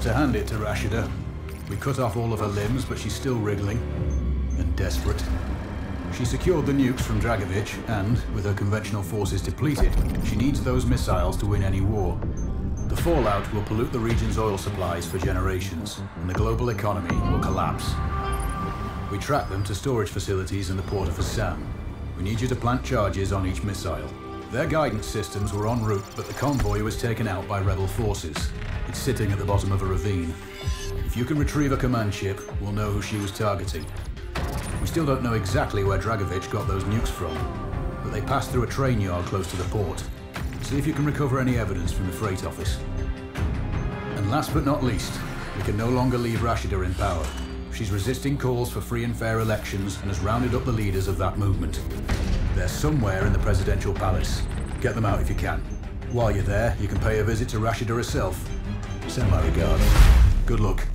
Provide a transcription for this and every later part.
to hand it to Rashida. We cut off all of her limbs, but she's still wriggling and desperate. She secured the nukes from Dragovich, and, with her conventional forces depleted, she needs those missiles to win any war. The fallout will pollute the region's oil supplies for generations, and the global economy will collapse. We track them to storage facilities in the port of Assam. We need you to plant charges on each missile. Their guidance systems were en route, but the convoy was taken out by rebel forces. It's sitting at the bottom of a ravine. If you can retrieve a command ship, we'll know who she was targeting. We still don't know exactly where Dragovich got those nukes from, but they passed through a train yard close to the port. See if you can recover any evidence from the freight office. And last but not least, we can no longer leave Rashida in power. She's resisting calls for free and fair elections and has rounded up the leaders of that movement. They're somewhere in the presidential palace. Get them out if you can. While you're there, you can pay a visit to Rashida herself. Send my regards. Good luck.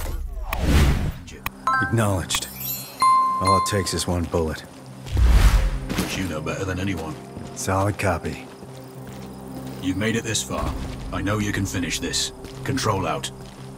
Acknowledged. All it takes is one bullet. Which you know better than anyone. Solid copy. You've made it this far. I know you can finish this. Control out.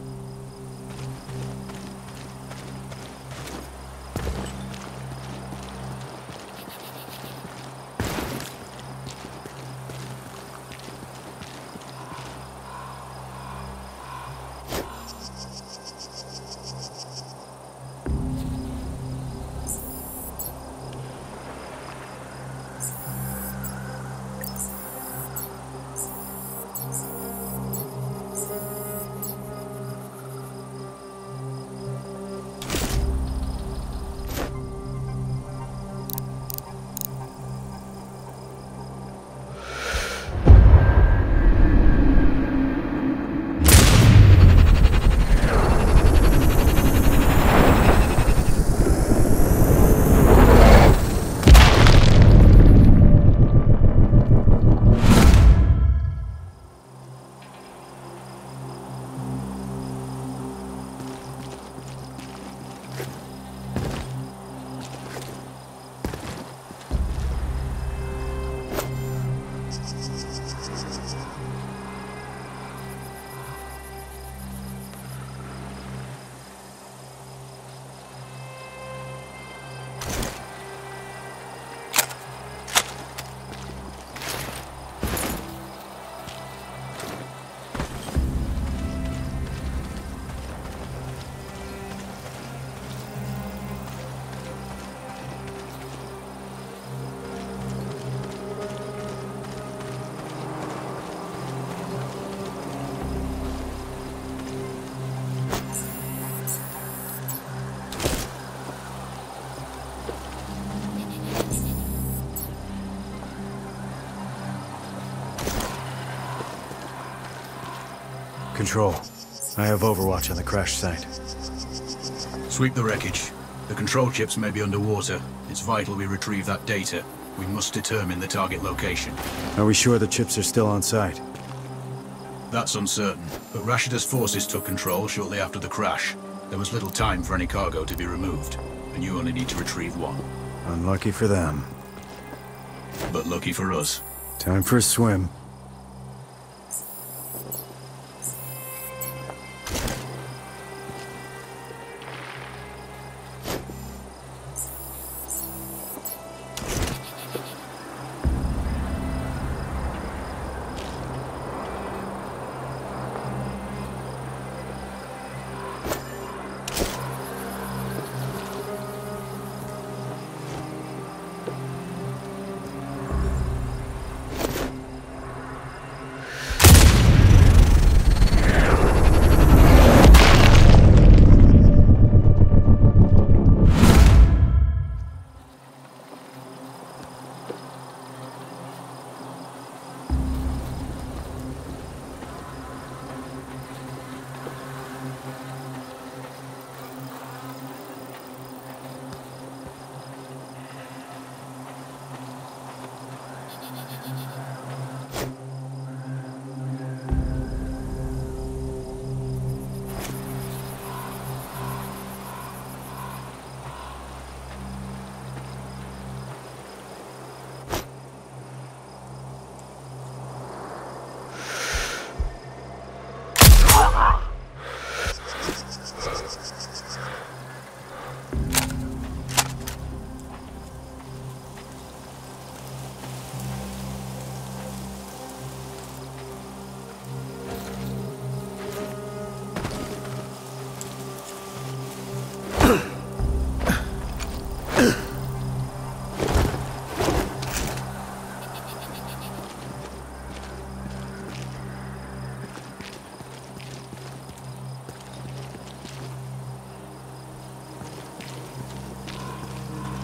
Control. I have overwatch on the crash site. Sweep the wreckage. The control chips may be underwater. It's vital we retrieve that data. We must determine the target location. Are we sure the chips are still on site? That's uncertain, but Rashida's forces took control shortly after the crash. There was little time for any cargo to be removed, and you only need to retrieve one. Unlucky for them. But lucky for us. Time for a swim.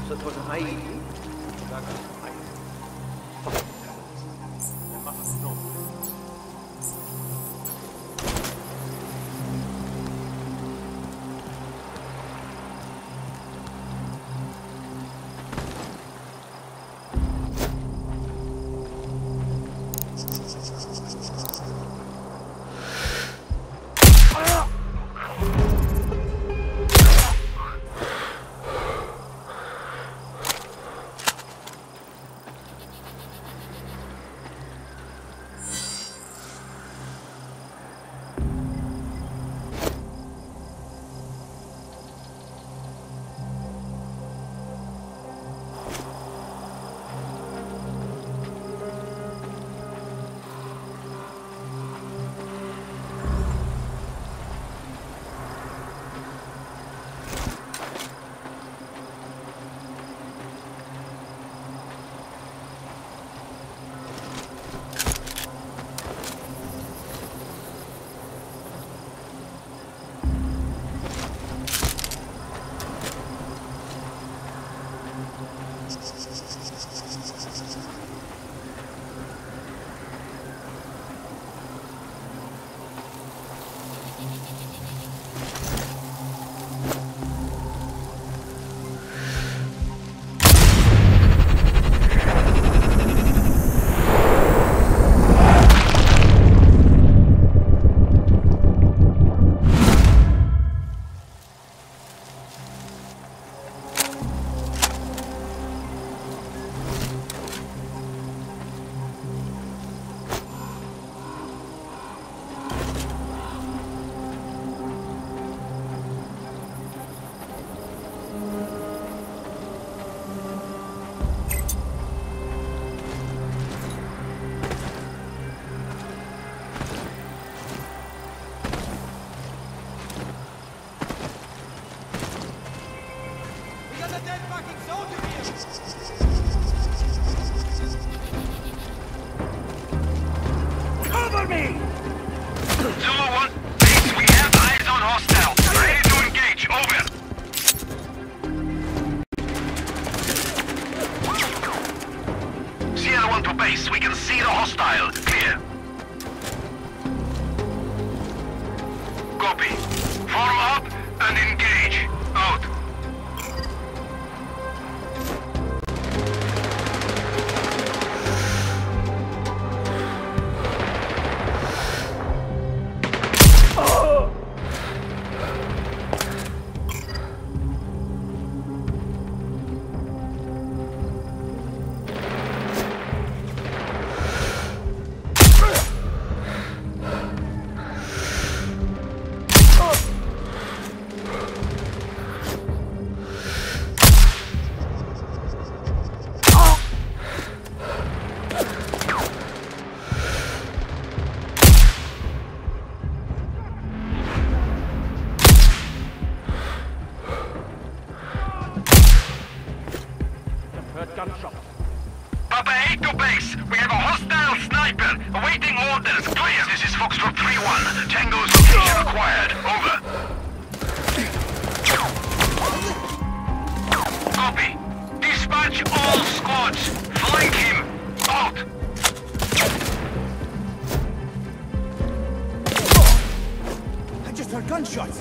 Gunshots!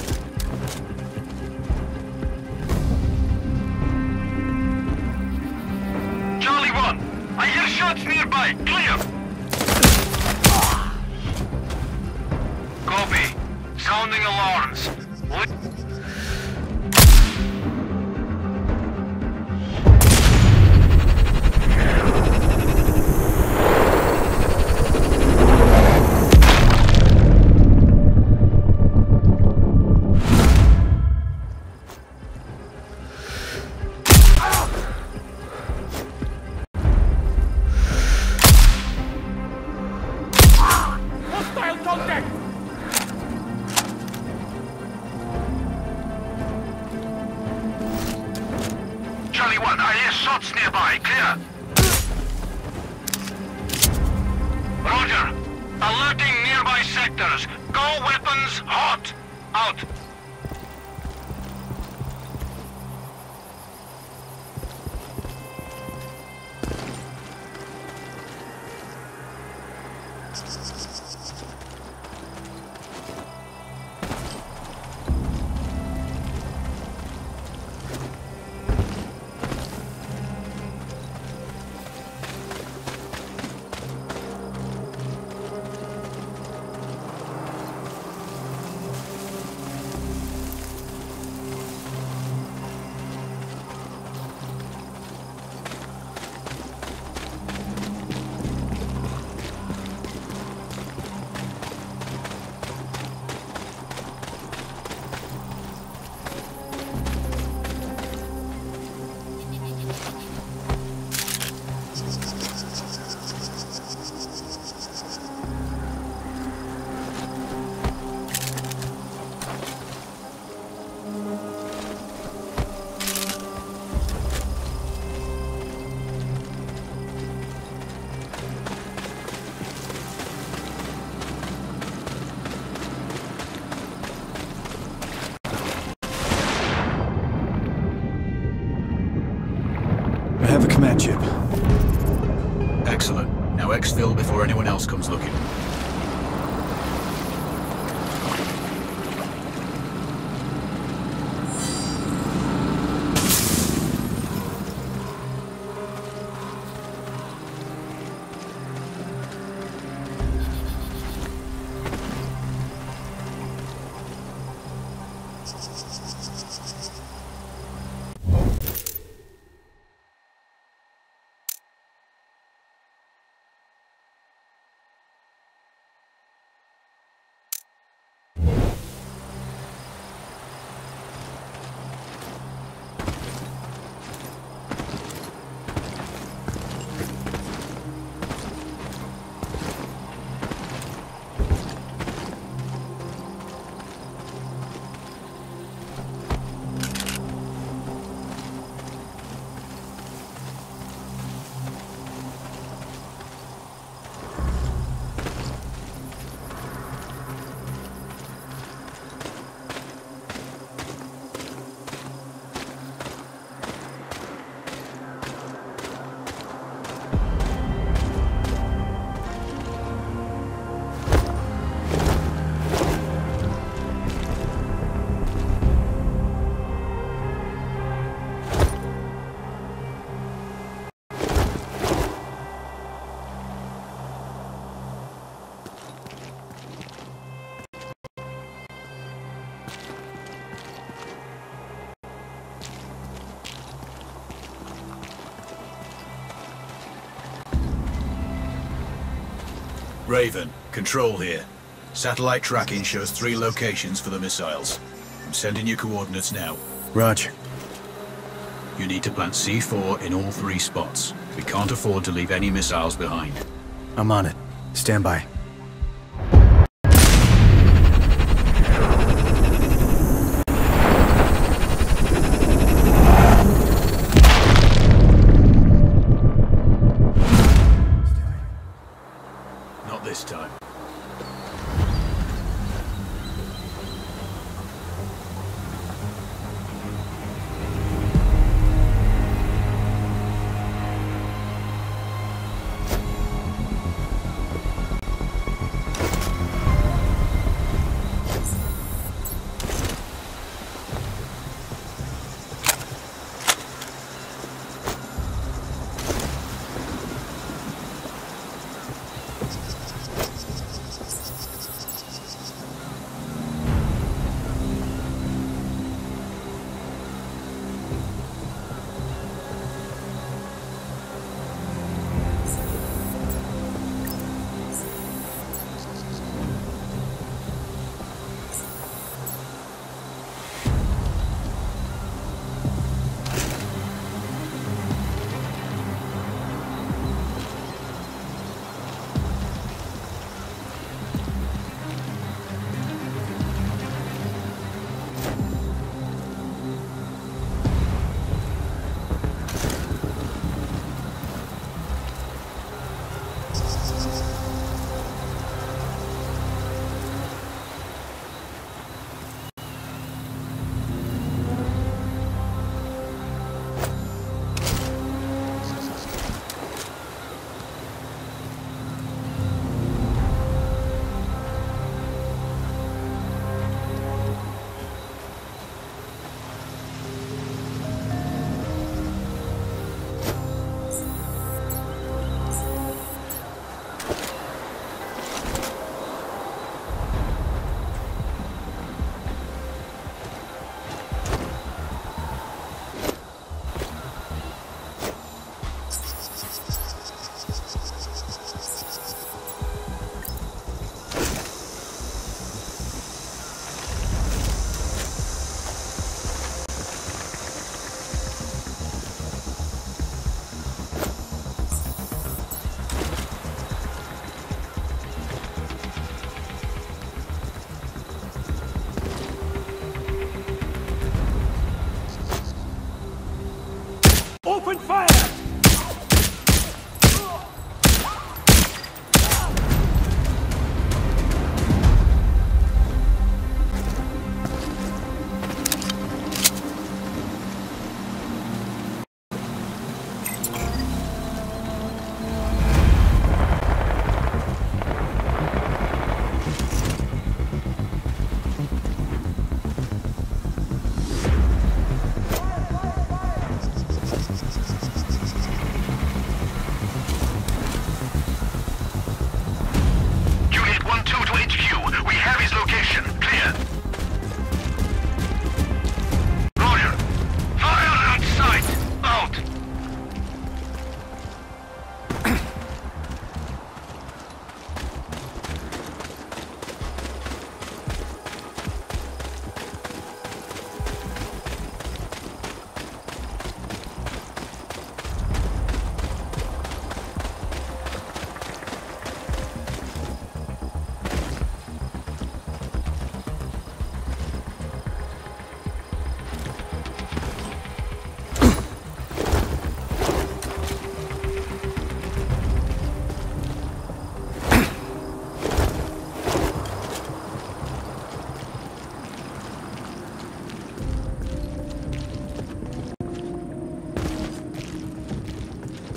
Charlie 1, I hear shots nearby. Clear! Copy. Sounding alarms. Charlie 1, I hear shots nearby. Clear. Roger. Alerting nearby sectors. Go weapons hot. Out. I have a command chip. Excellent. Now exfil before anyone else comes looking. Raven, Control here. Satellite tracking shows 3 locations for the missiles. I'm sending you coordinates now. Roger. You need to plant C4 in all 3 spots. We can't afford to leave any missiles behind. I'm on it. Stand by. Not this time. Open fire!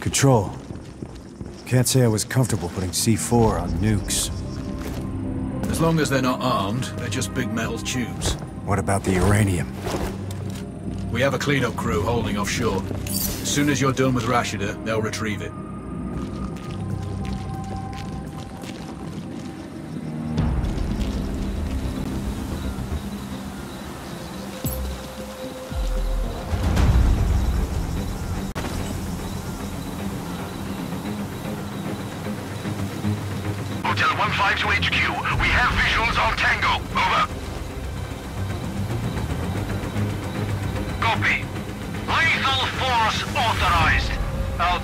Control. Can't say I was comfortable putting C4 on nukes. As long as they're not armed, they're just big metal tubes. What about the uranium? We have a cleanup crew holding offshore. As soon as you're done with Rashida, they'll retrieve it. Hotel 1-5 to HQ. We have visuals on Tango. Over. Copy. Lethal force authorized. Out.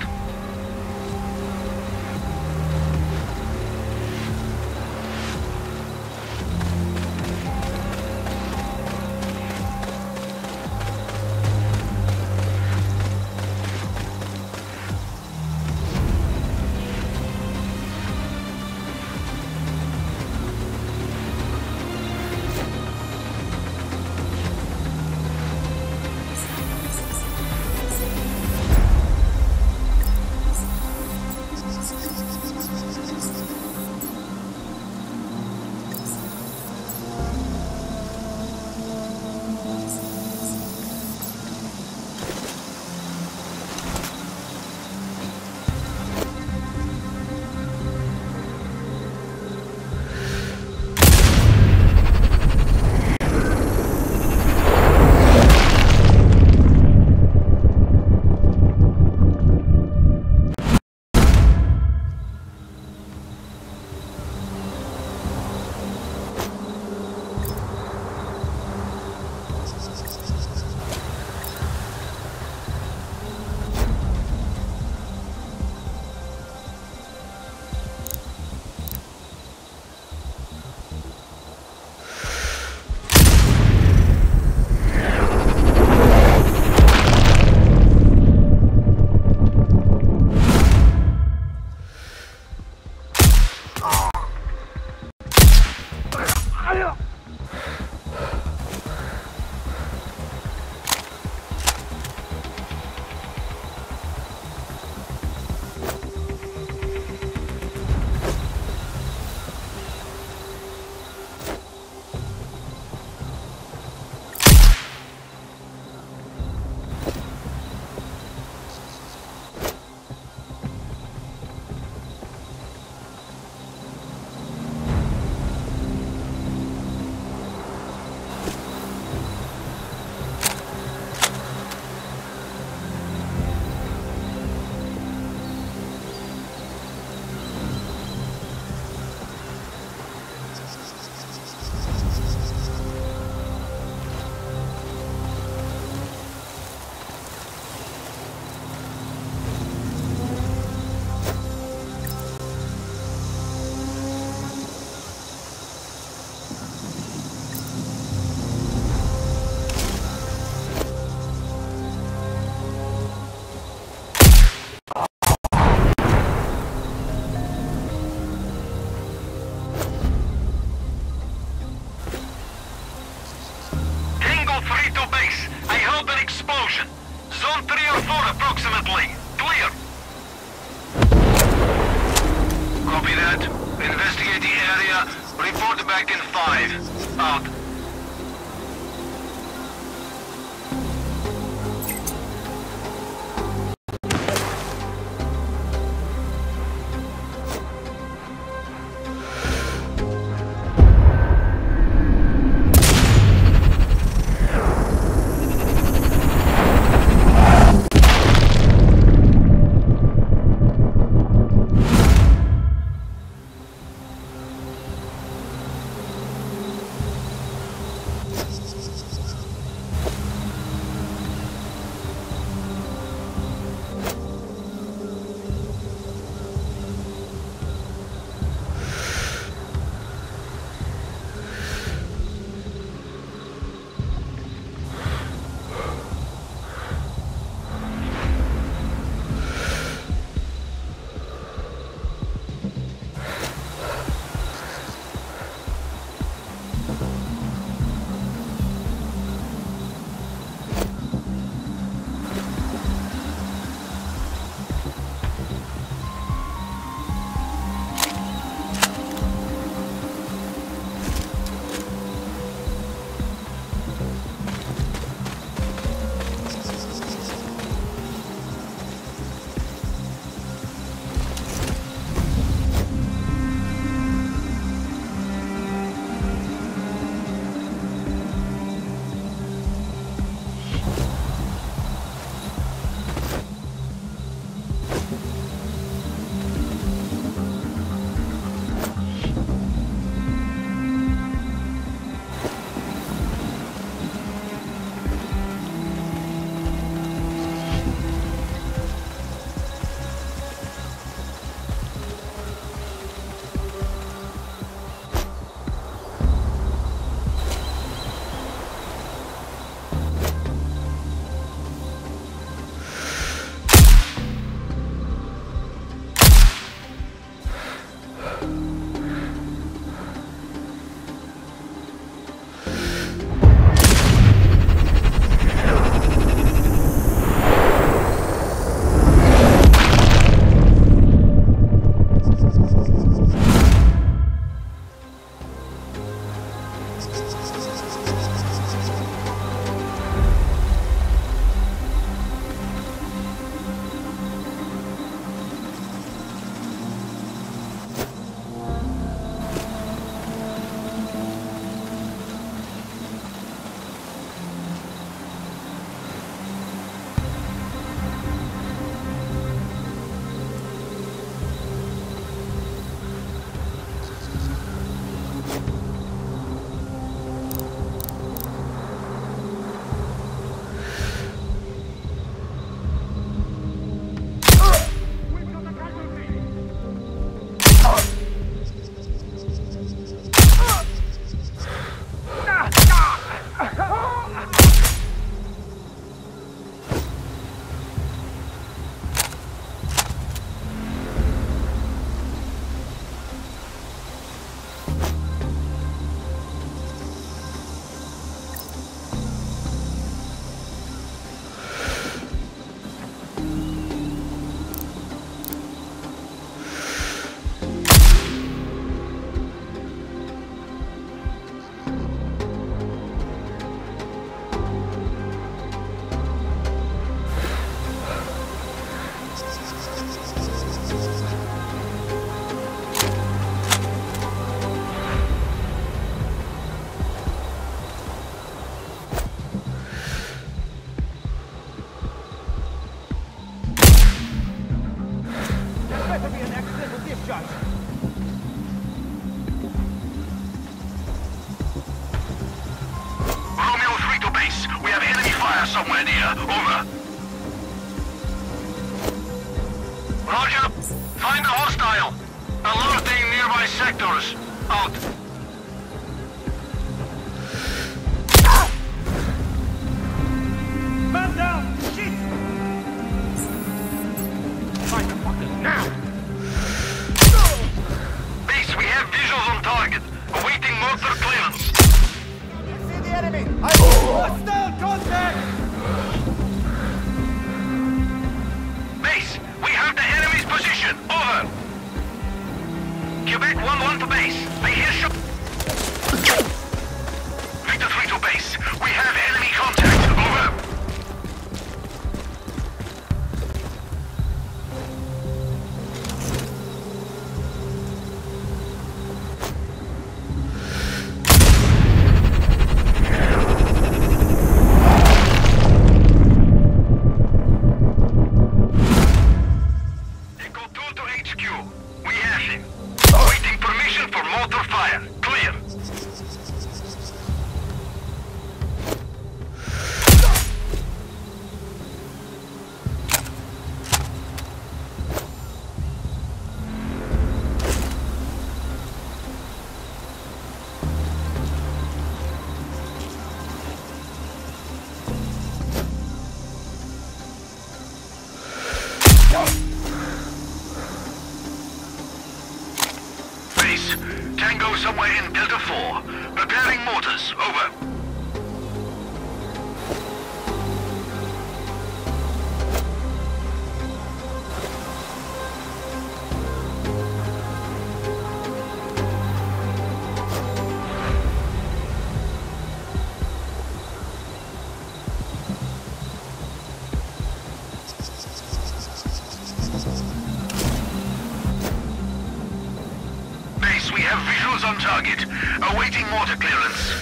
area. Over. Roger. Find a hostile. Alerting nearby sectors. Out. Man down! Shit! Find the fuckers now! Base, we have visuals on target. Awaiting mortar clearance. See the enemy! Hostile contact! Base, we have the enemy's position. Over. Quebec 1-1 to base. I hear shot. Victor 3 to base. We have enemy contact. Over. Echo 2 to HQ. We have him. Awaiting permission for mortar fire. Clear. Base, Tango somewhere in Delta 4. Preparing mortars. Over. Base, we have visuals on target. Awaiting mortar clearance.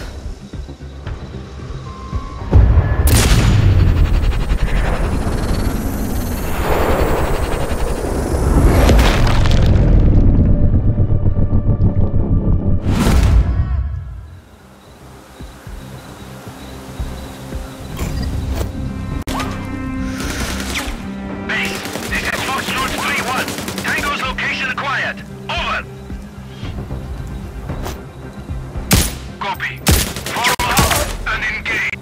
Base, this is Foxtrot 3-1. Tango's location acquired. Over. Copy. Form up and engage.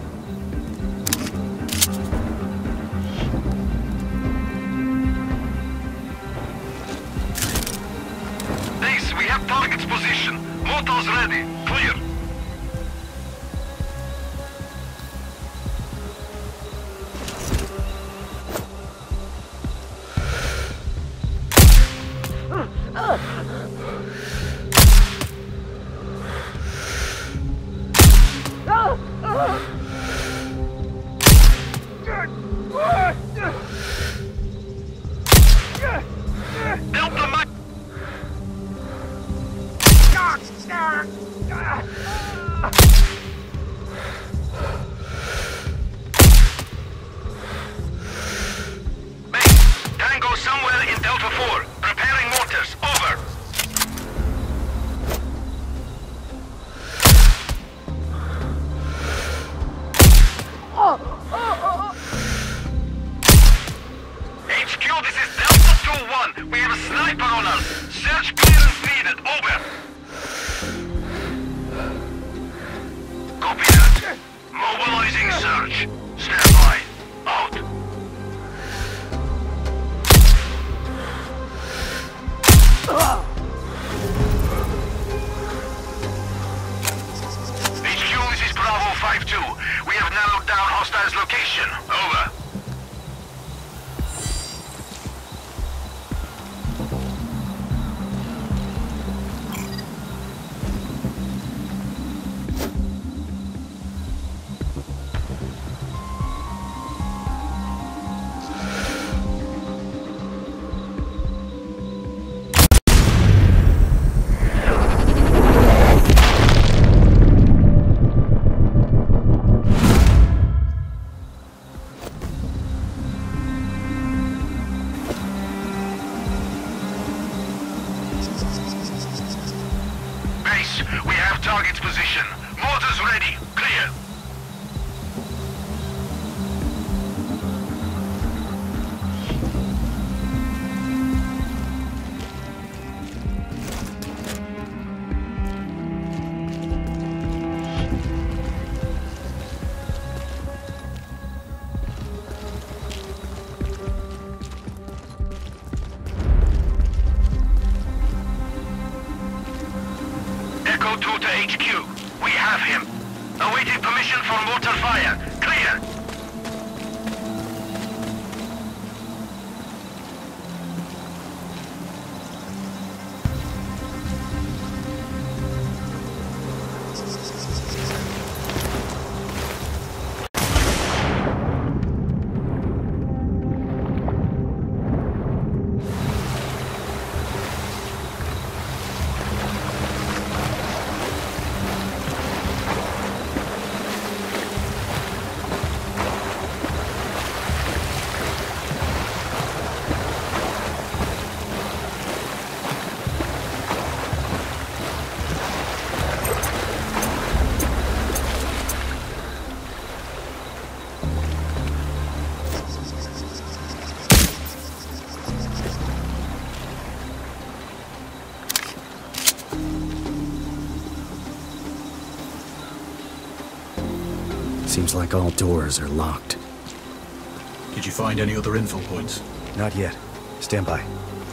Base, we have target's position. Mortars ready. Clear. Delta Mike. Base, Tango somewhere in Delta 4. Preparing mortars. Over. HQ, this is Delta 2-1. We have a sniper on us. Search clearance needed. Over. Copy that. Mobilizing search. Stand by. Out. HQ, this is Bravo 5-2. We have narrowed down hostiles' location. Over. We have target's position. Mortars ready. Clear. 2 to HQ. We have him. Awaiting permission for mortar fire. Clear. Seems like all doors are locked. Did you find any other info points? Not yet. Stand by.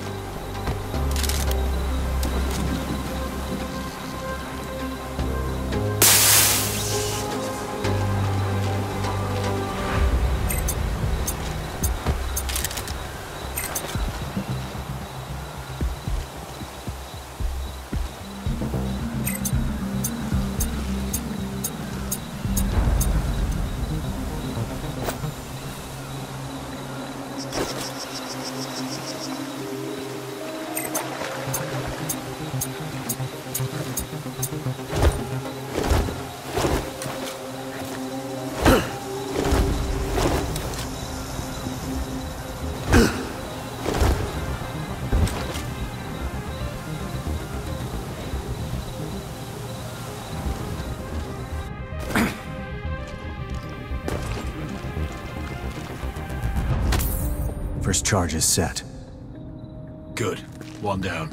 First charge is set. Good. One down.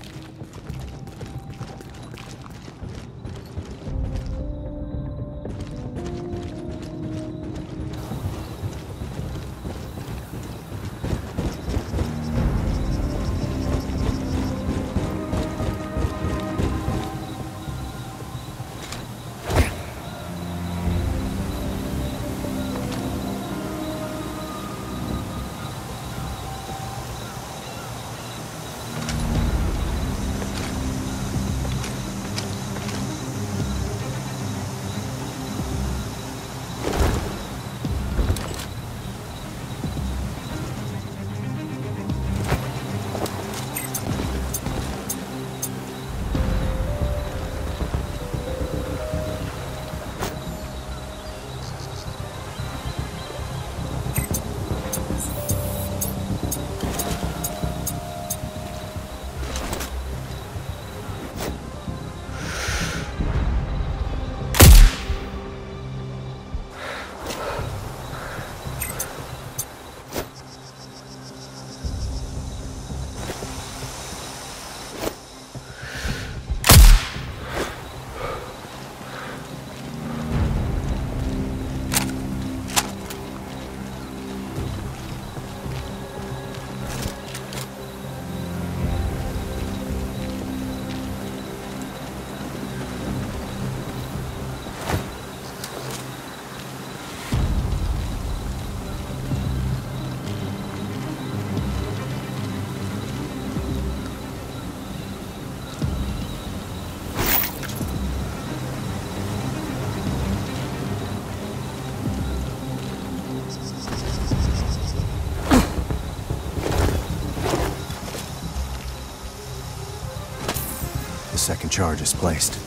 The second charge is placed.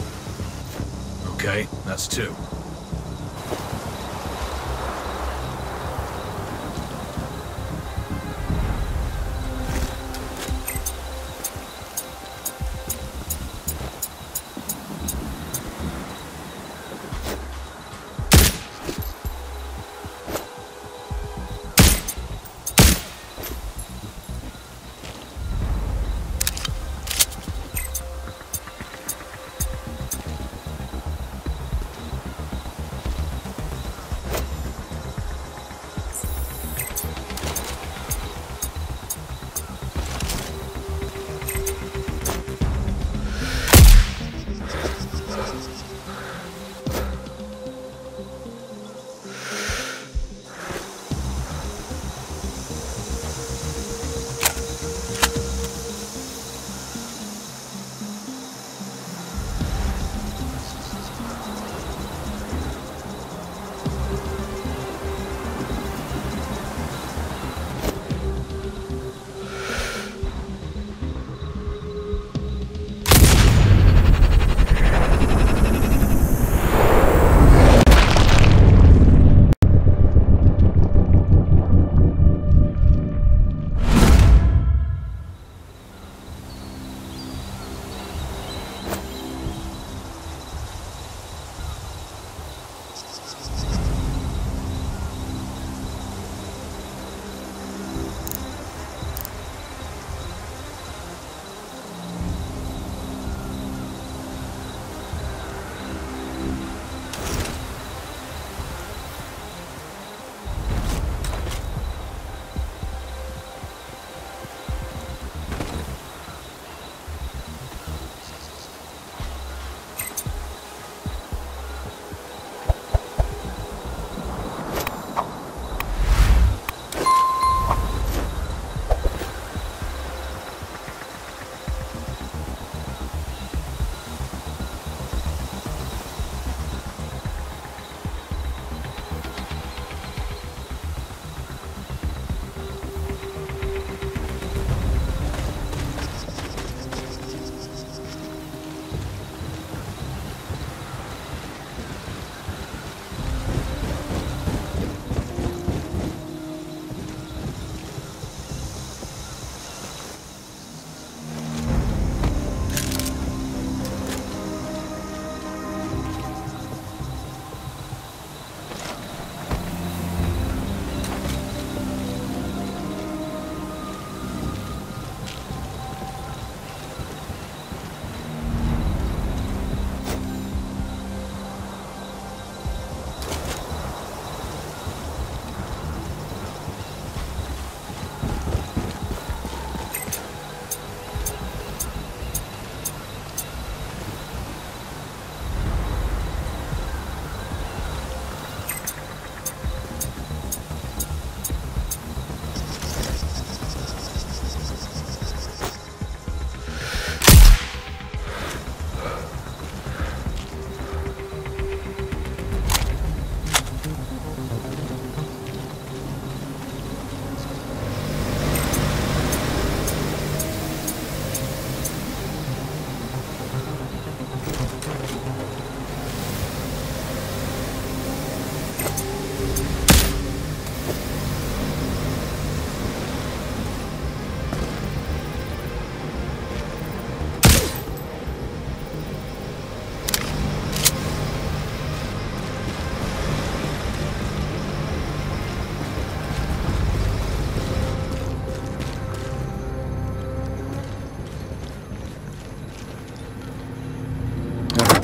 Okay, that's two.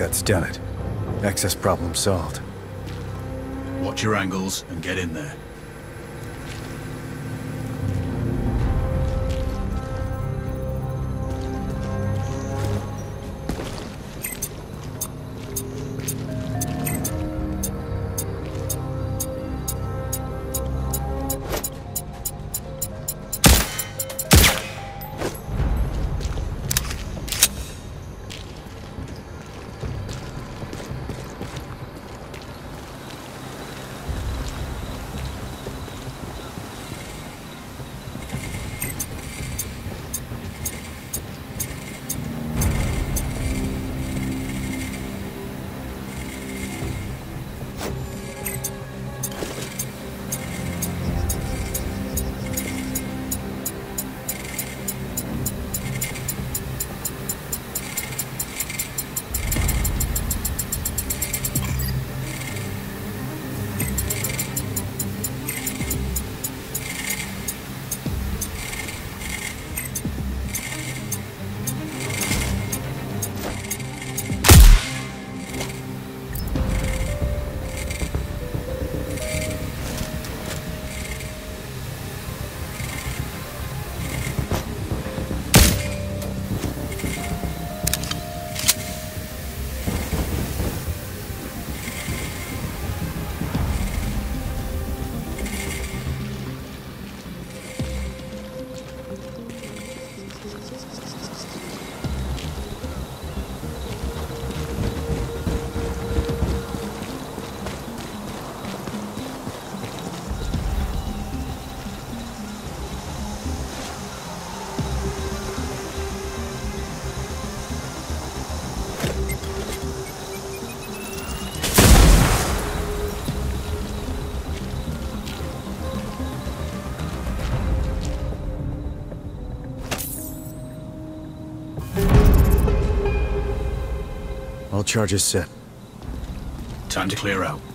that's done it. Access problem solved. Watch your angles and get in there. All charges set. Time to clear out.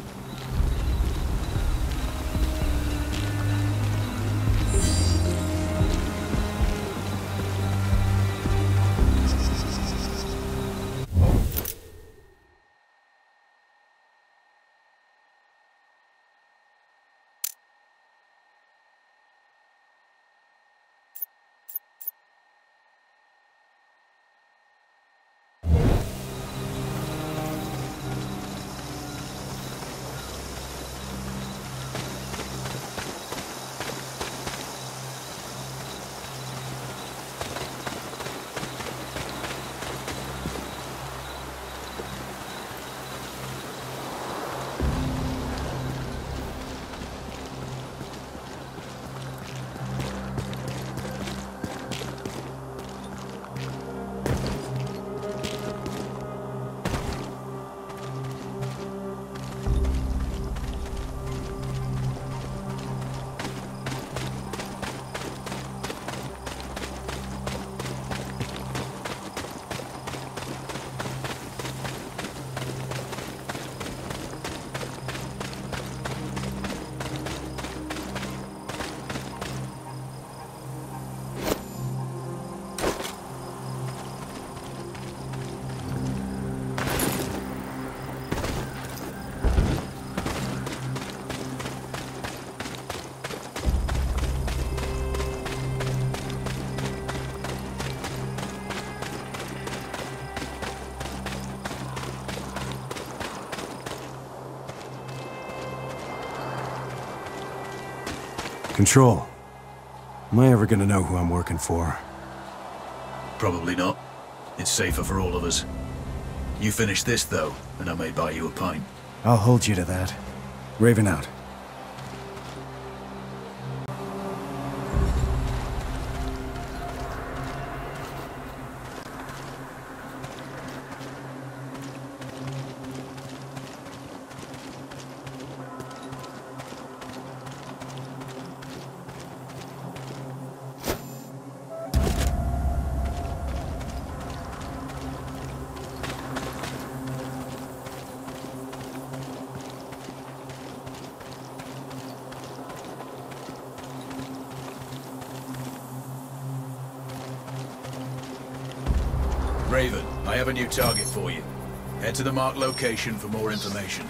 Control. Am I ever gonna know who I'm working for? Probably not. It's safer for all of us. You finish this, though, and I may buy you a pint. I'll hold you to that. Raven out. Raven, I have a new target for you. Head to the marked location for more information.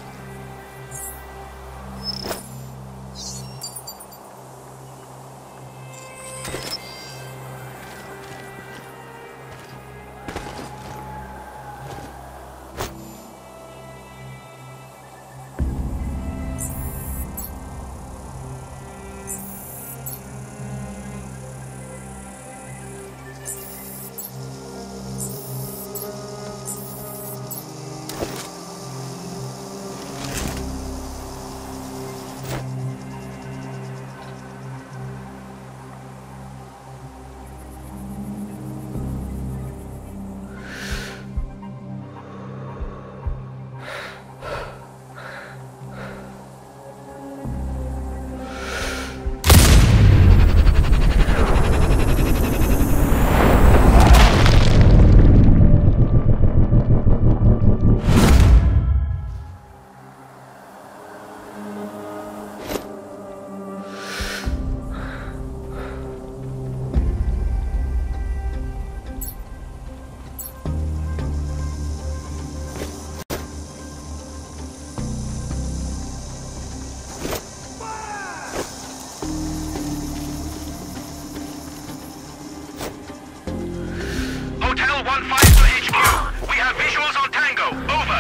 Hotel 1-5 to HQ. We have visuals on Tango. Over.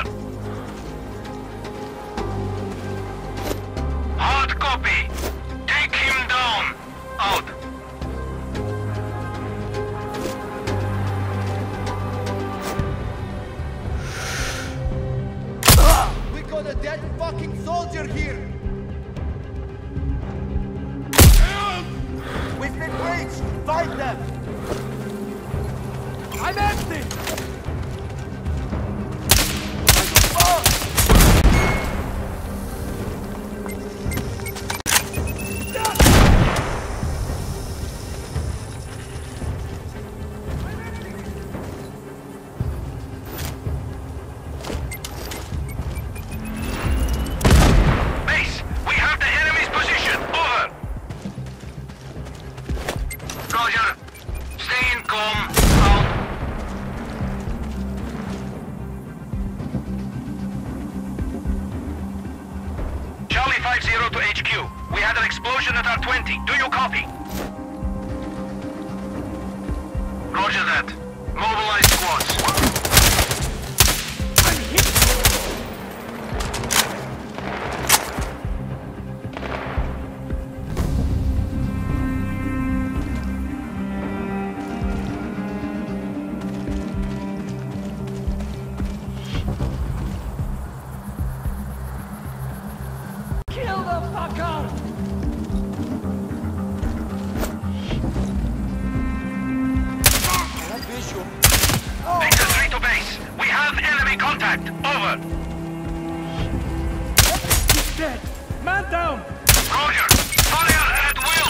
Hard copy. Take him down. Out. We got a dead fucking soldier here! We've been breached! Fight them! I'm empty! Base, we have the enemy's position. Over. Roger. Stay in calm. Out. Charlie 5-0 to HQ. We had an explosion at our 20. Do you copy? Roger that. Mobilize squads. Kill the fucker! That visual. Victor 3 to base. We have enemy contact. Over. He's dead! Man down! Roger. Fire at will.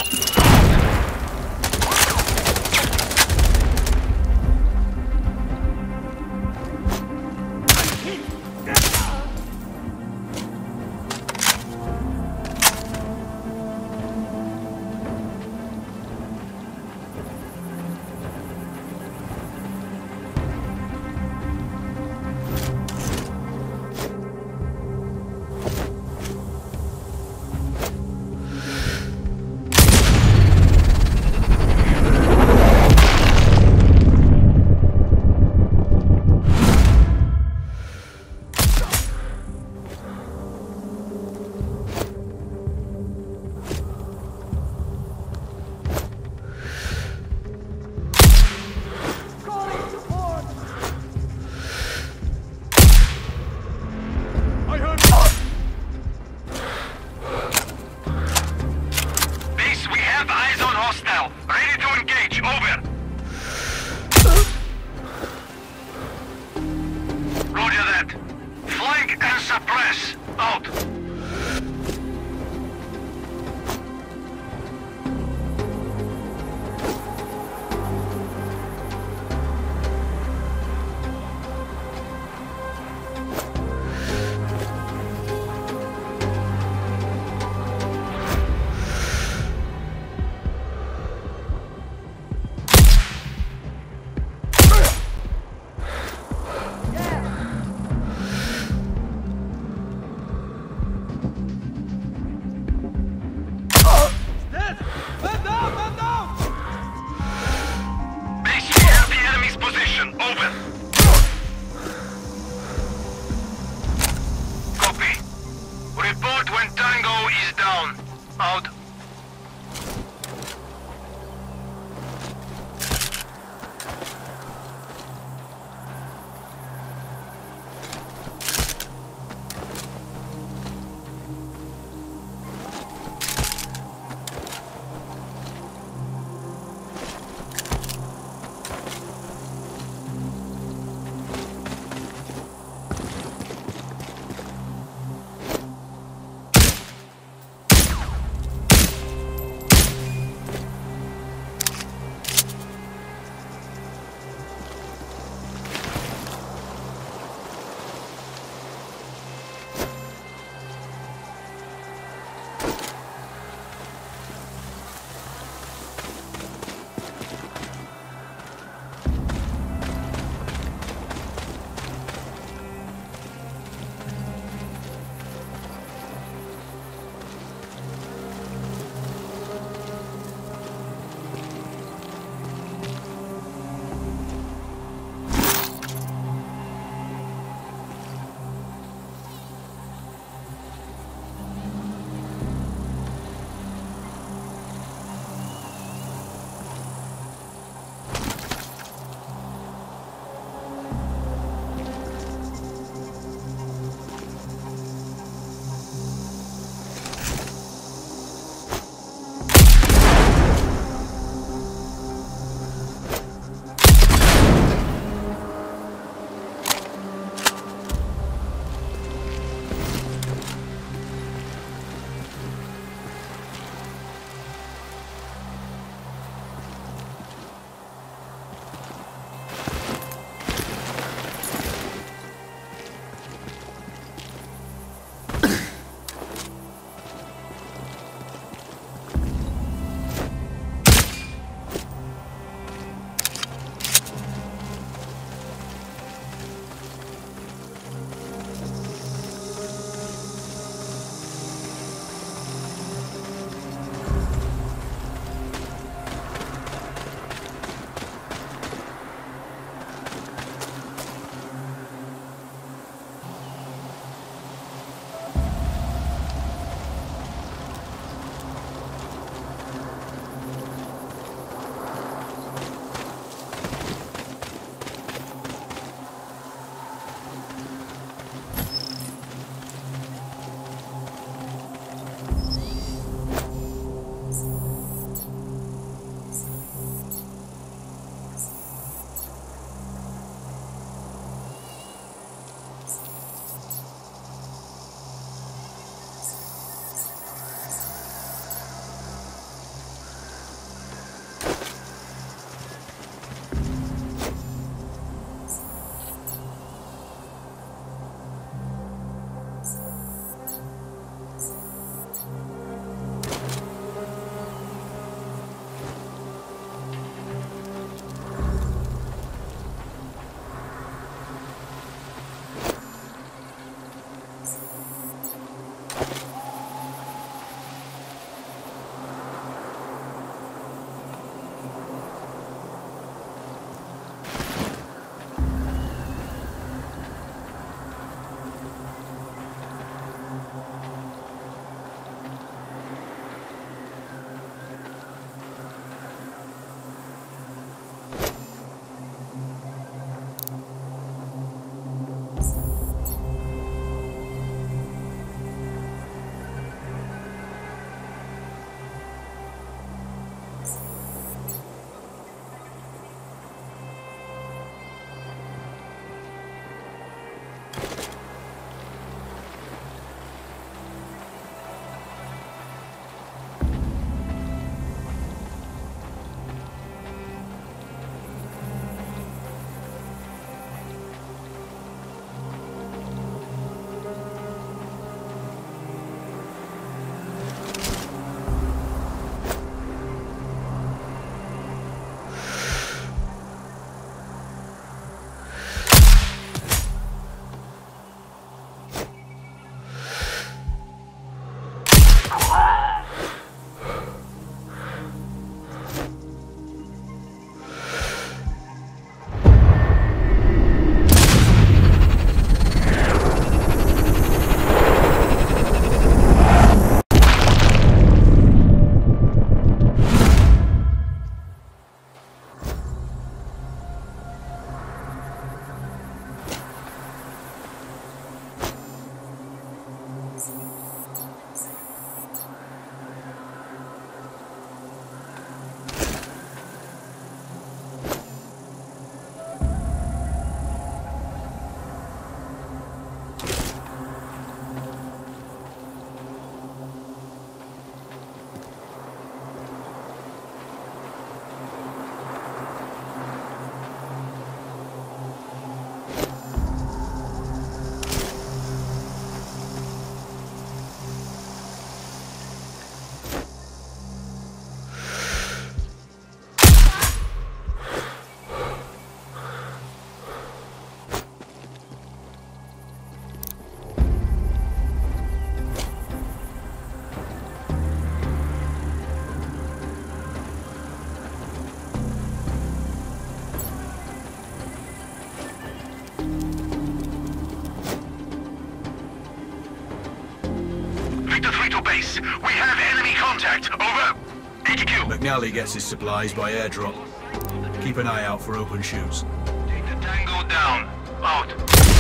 base. We have enemy contact. Over. HQ. McNally gets his supplies by airdrop. Keep an eye out for open chutes. Take the Tango down. Out.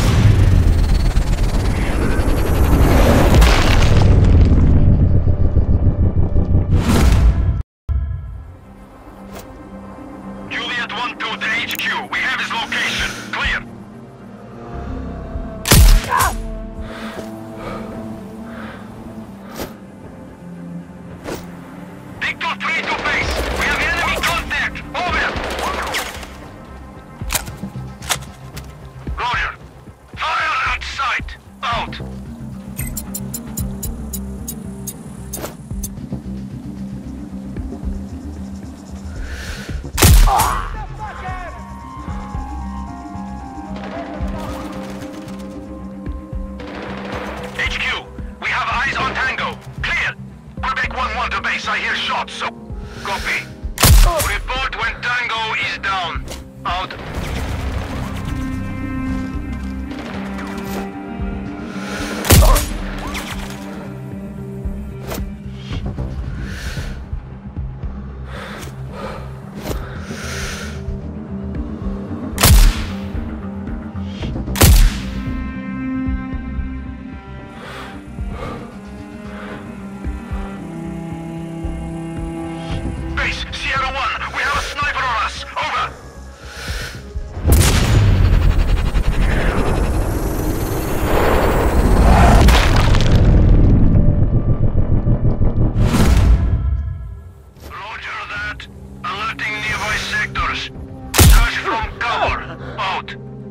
Juliet 1-2 to HQ. We have his location. Clear. Victor 3 to base. We have enemy contact. Over. Roger. Fire at sight. Out. HQ, we have eyes on Tango. Clear. Quebec 1-1 to base. I hear shots, so... Copy. Report when Tango is down. Out. Base, Sierra 1, we have a sniper on us. Over. Roger that. Alerting nearby sectors. Search from cover. Out.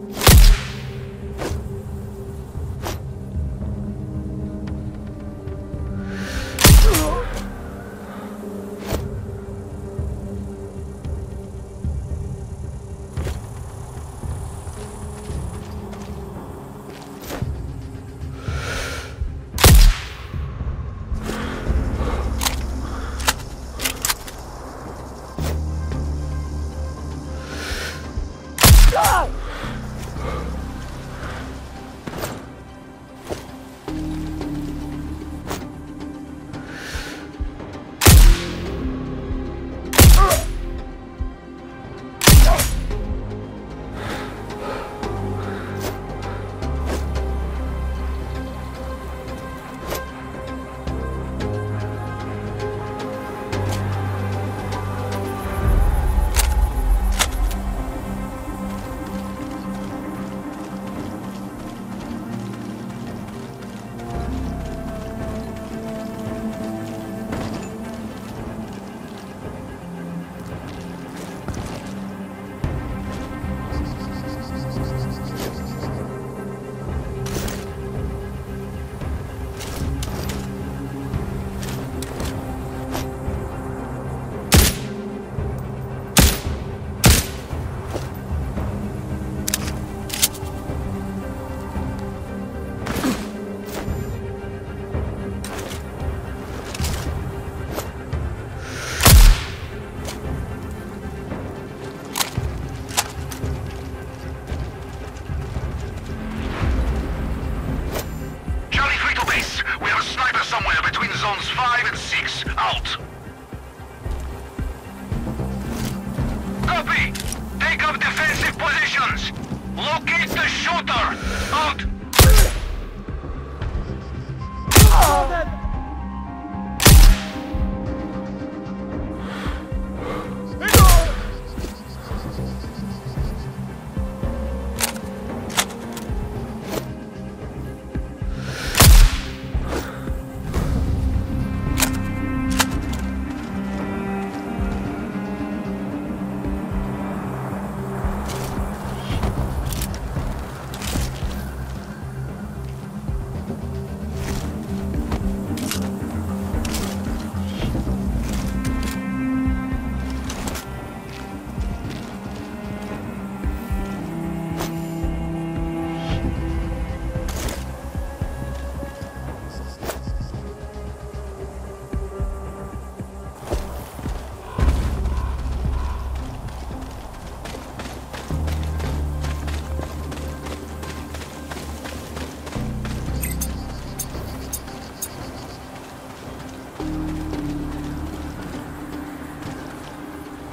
Zones 5 and 6, out. Copy. Take up defensive positions. Locate the shooter. Out.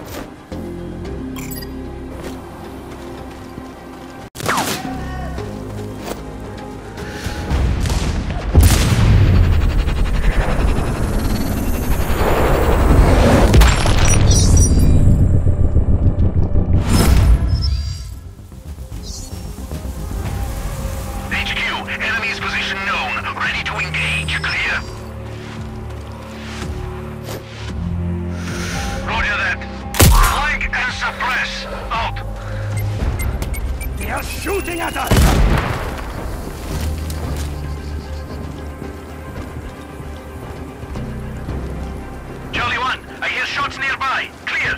Shooting at us! Charlie 1, I hear shots nearby. Clear.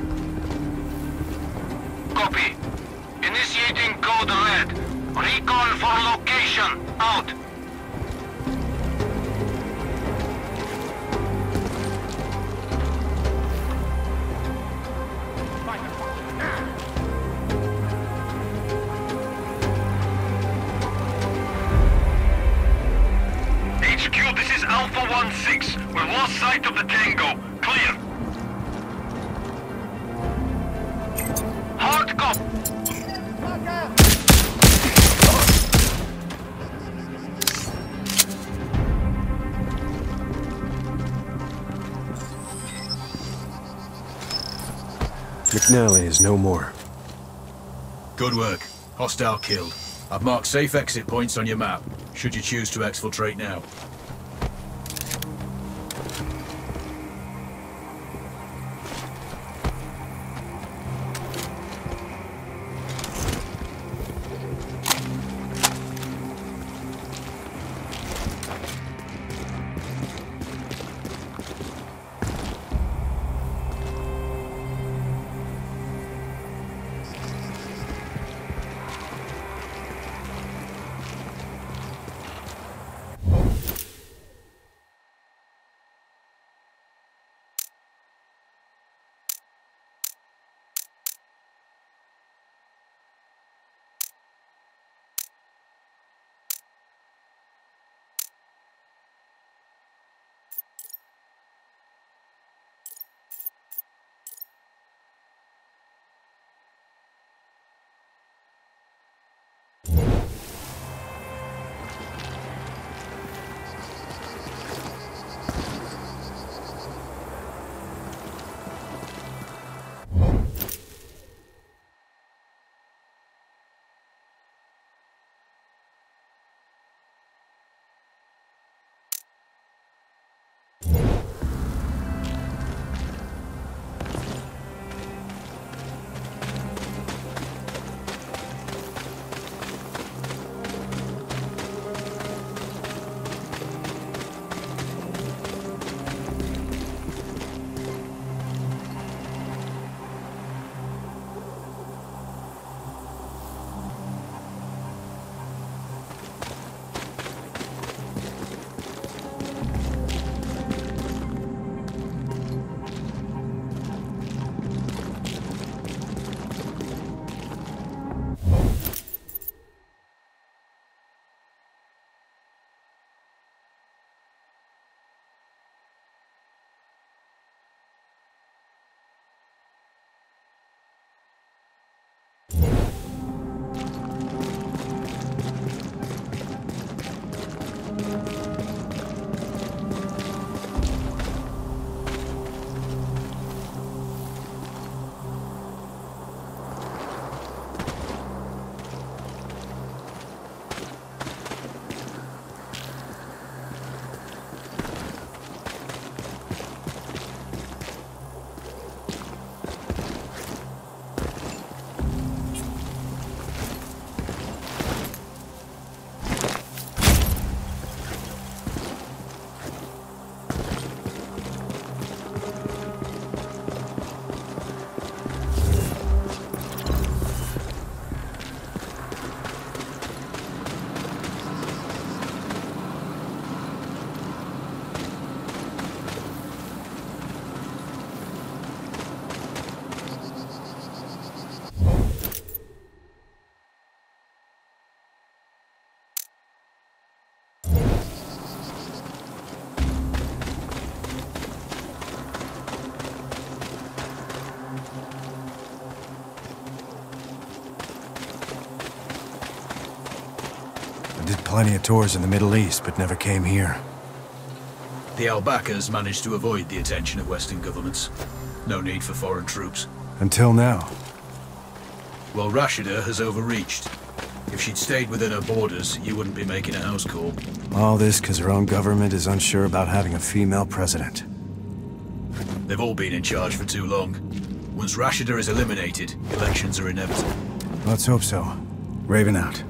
Copy. Initiating code red. Recon for location. Out. Alpha 1-6, we lost sight of the Tango. Clear. Hard cop. McNally is no more. Good work. Hostile killed. I've marked safe exit points on your map, should you choose to exfiltrate now. plenty of tours in the Middle East, but never came here. The Al-Bakas managed to avoid the attention of Western governments. No need for foreign troops. Until now. Well, Rashida has overreached. If she'd stayed within her borders, you wouldn't be making a house call. All this because her own government is unsure about having a female president. They've all been in charge for too long. Once Rashida is eliminated, elections are inevitable. Let's hope so. Raven out.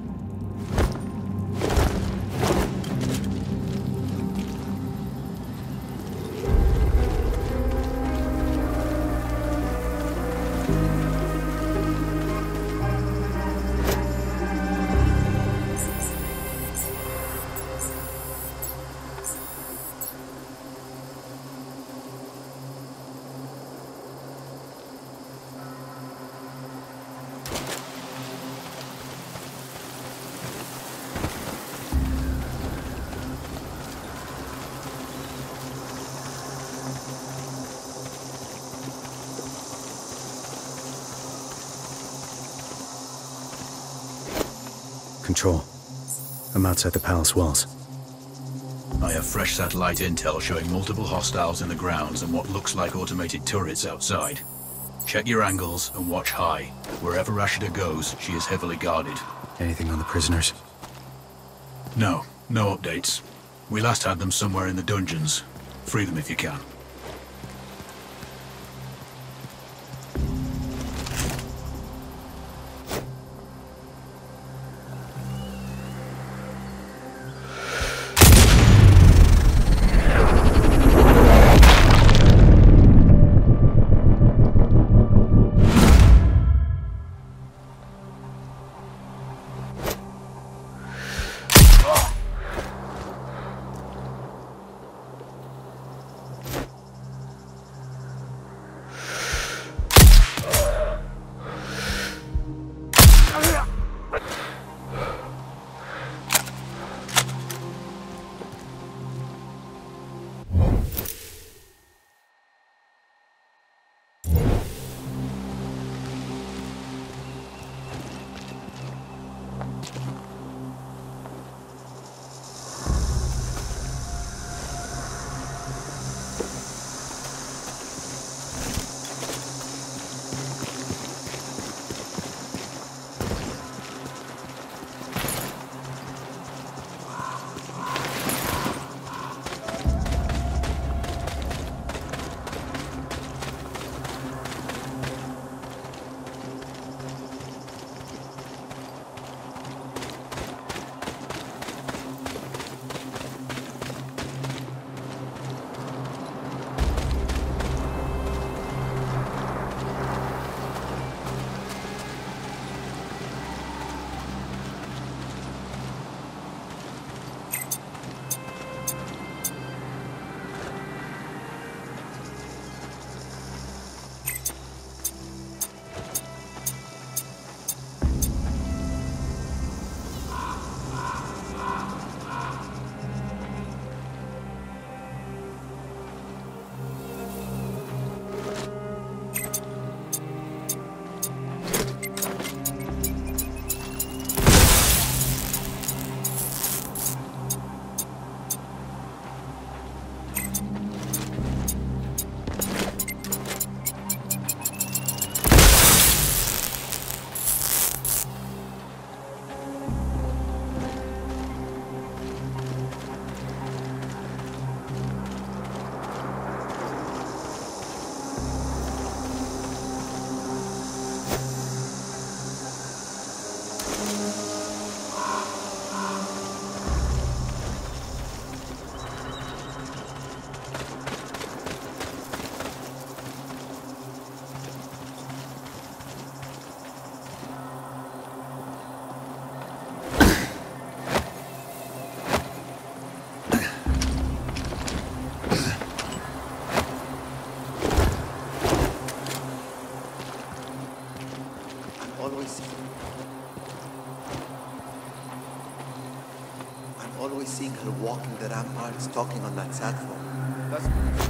Control. I'm outside the palace walls. I have fresh satellite intel showing multiple hostiles in the grounds and what looks like automated turrets outside. Check your angles and watch high. Wherever Rashida goes, she is heavily guarded. Anything on the prisoners? No updates. We last had them somewhere in the dungeons. Free them if you can. always seeing her walking the ramparts, talking on that sat phone. That's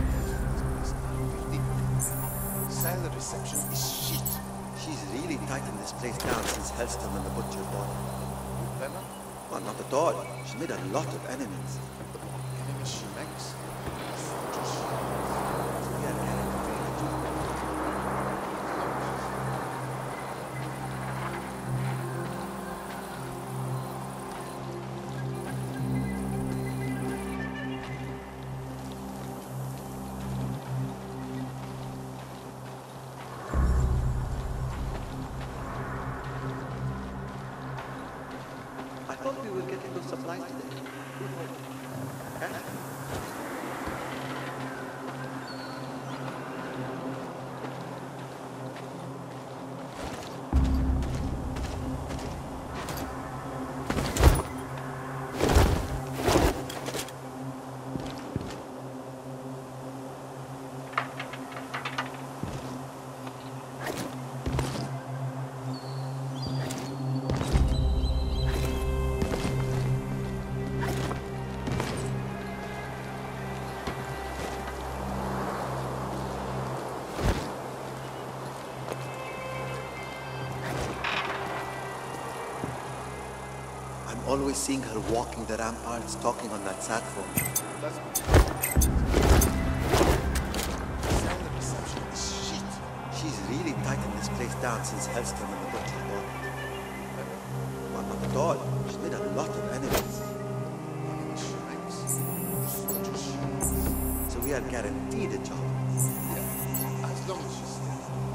silent reception is shit. She's really tightened this place down since Hellstrom and the Butcher bought it. Lieutenant? Well, not at all. She made a lot of enemies. I thought we were getting those supplies today. Who knows? Huh? I'm always seeing her walking the ramparts, talking on that sat phone. She's really tightened this place down since Hellstrom and the Butcher bought it. Well, not at all. She's made a lot of enemies. So we are guaranteed a job. Yeah, as long as she's still.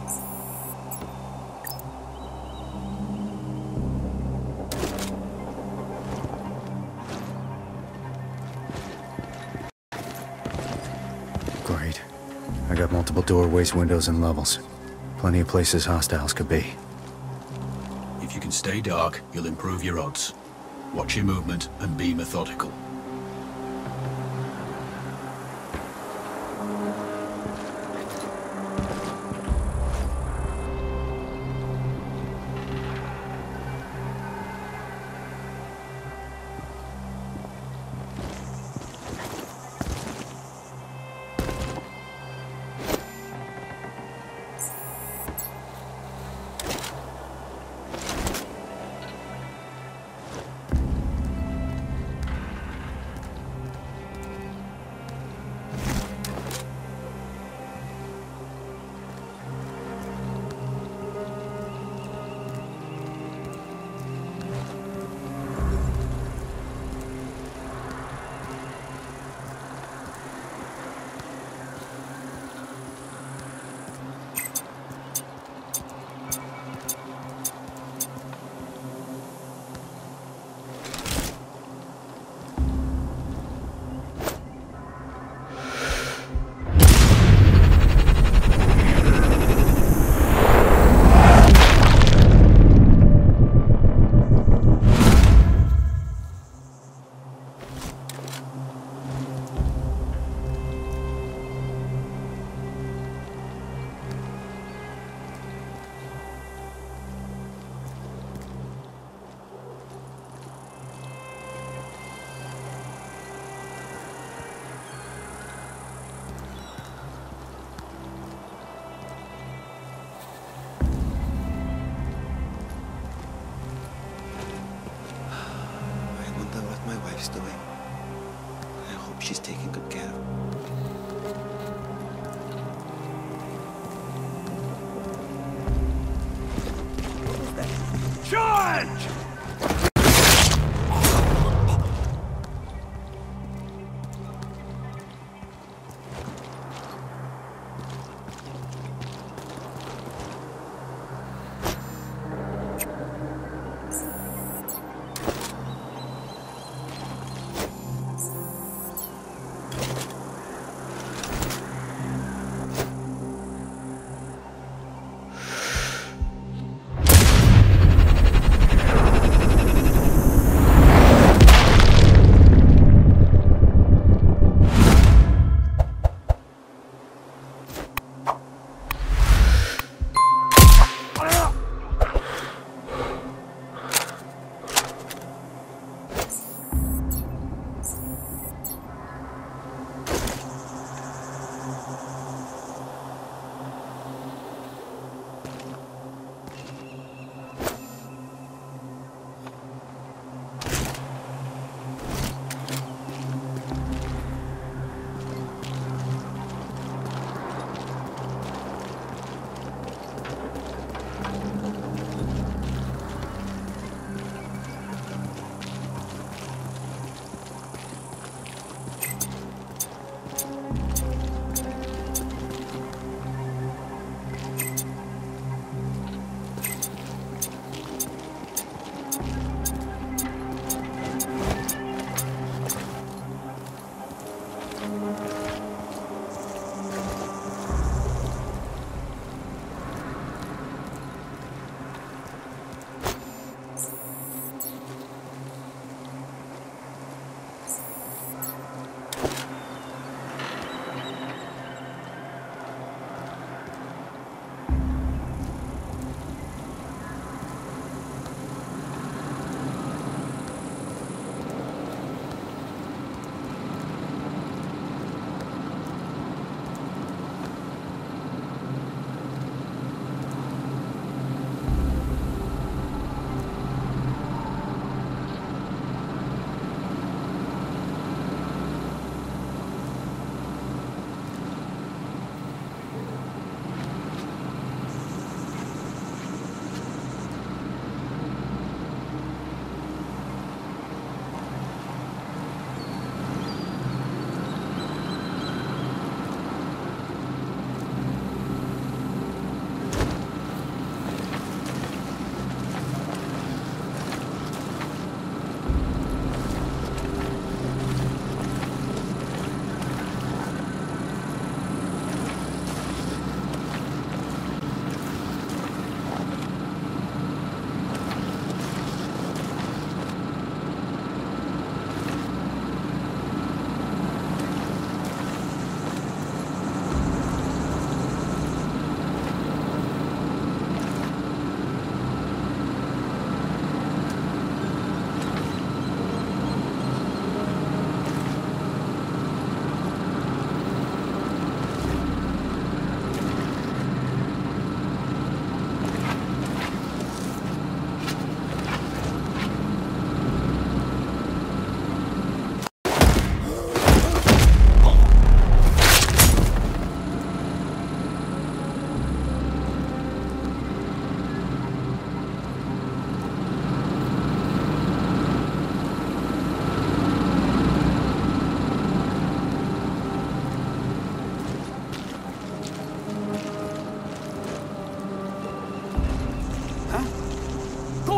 Great. I got multiple doorways, windows, and levels. Plenty of places hostiles could be. If you can stay dark, you'll improve your odds. Watch your movement and be methodical. Doing. I hope she's taking good care of. What was that? Charge!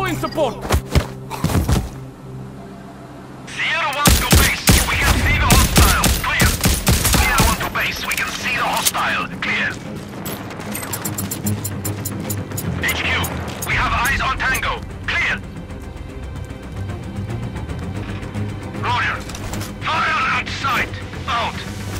Calling support! Sierra 1 to base. We can see the hostile. Clear. Sierra 1 to base. We can see the hostile. Clear. HQ, we have eyes on Tango. Clear. Roger. Fire at sight. Out.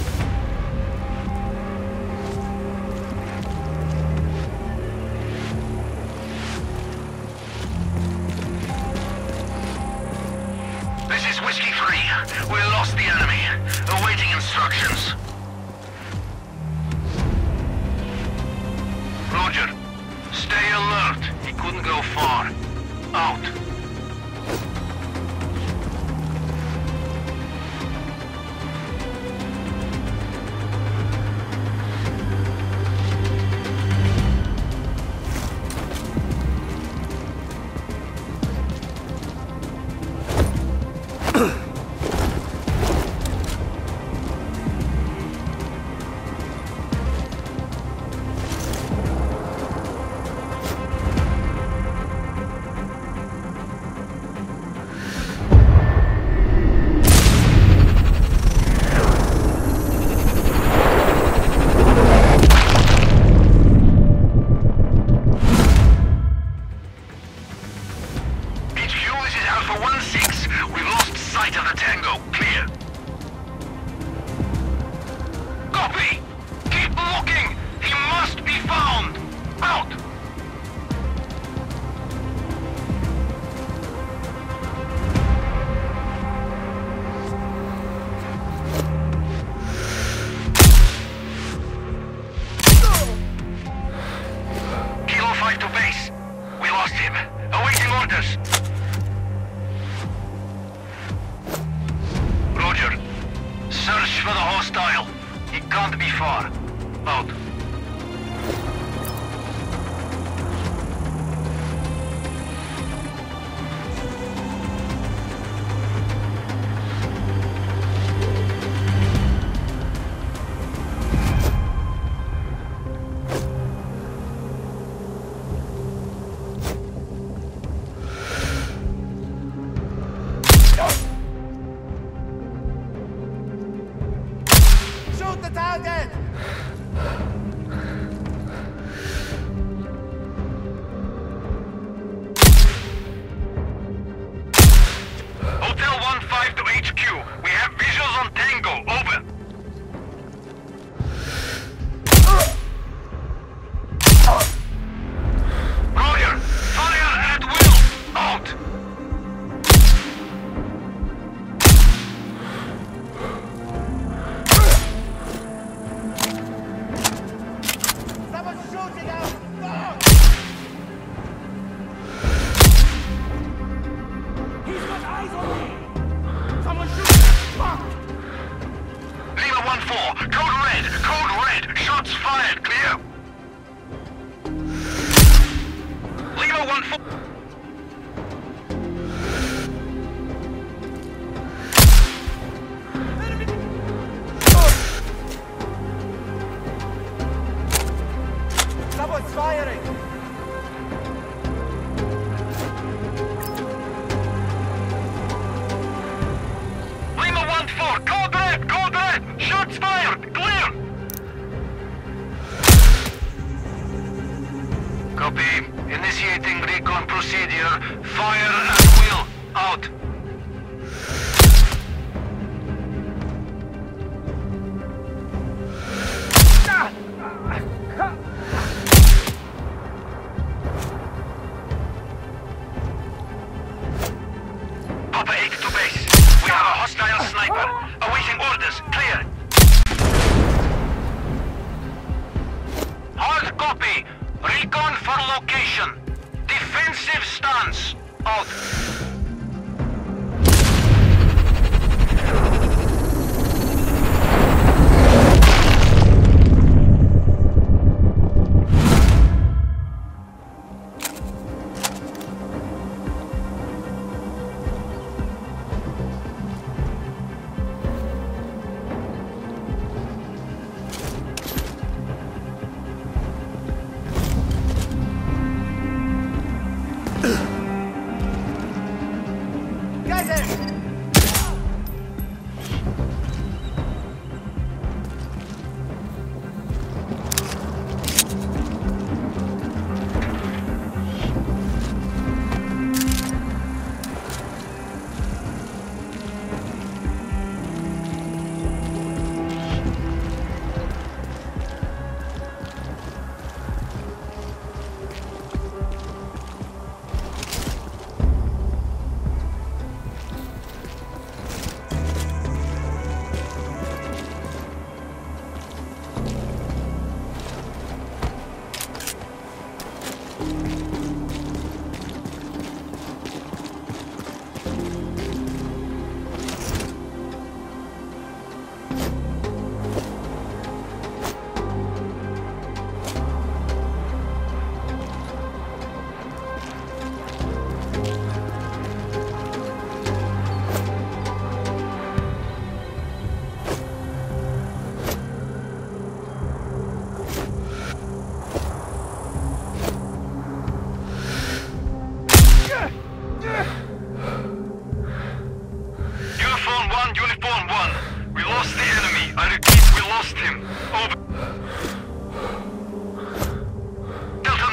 This is Whiskey 3. We lost the enemy. Awaiting instructions. Roger. Stay alert. He couldn't go far. Out.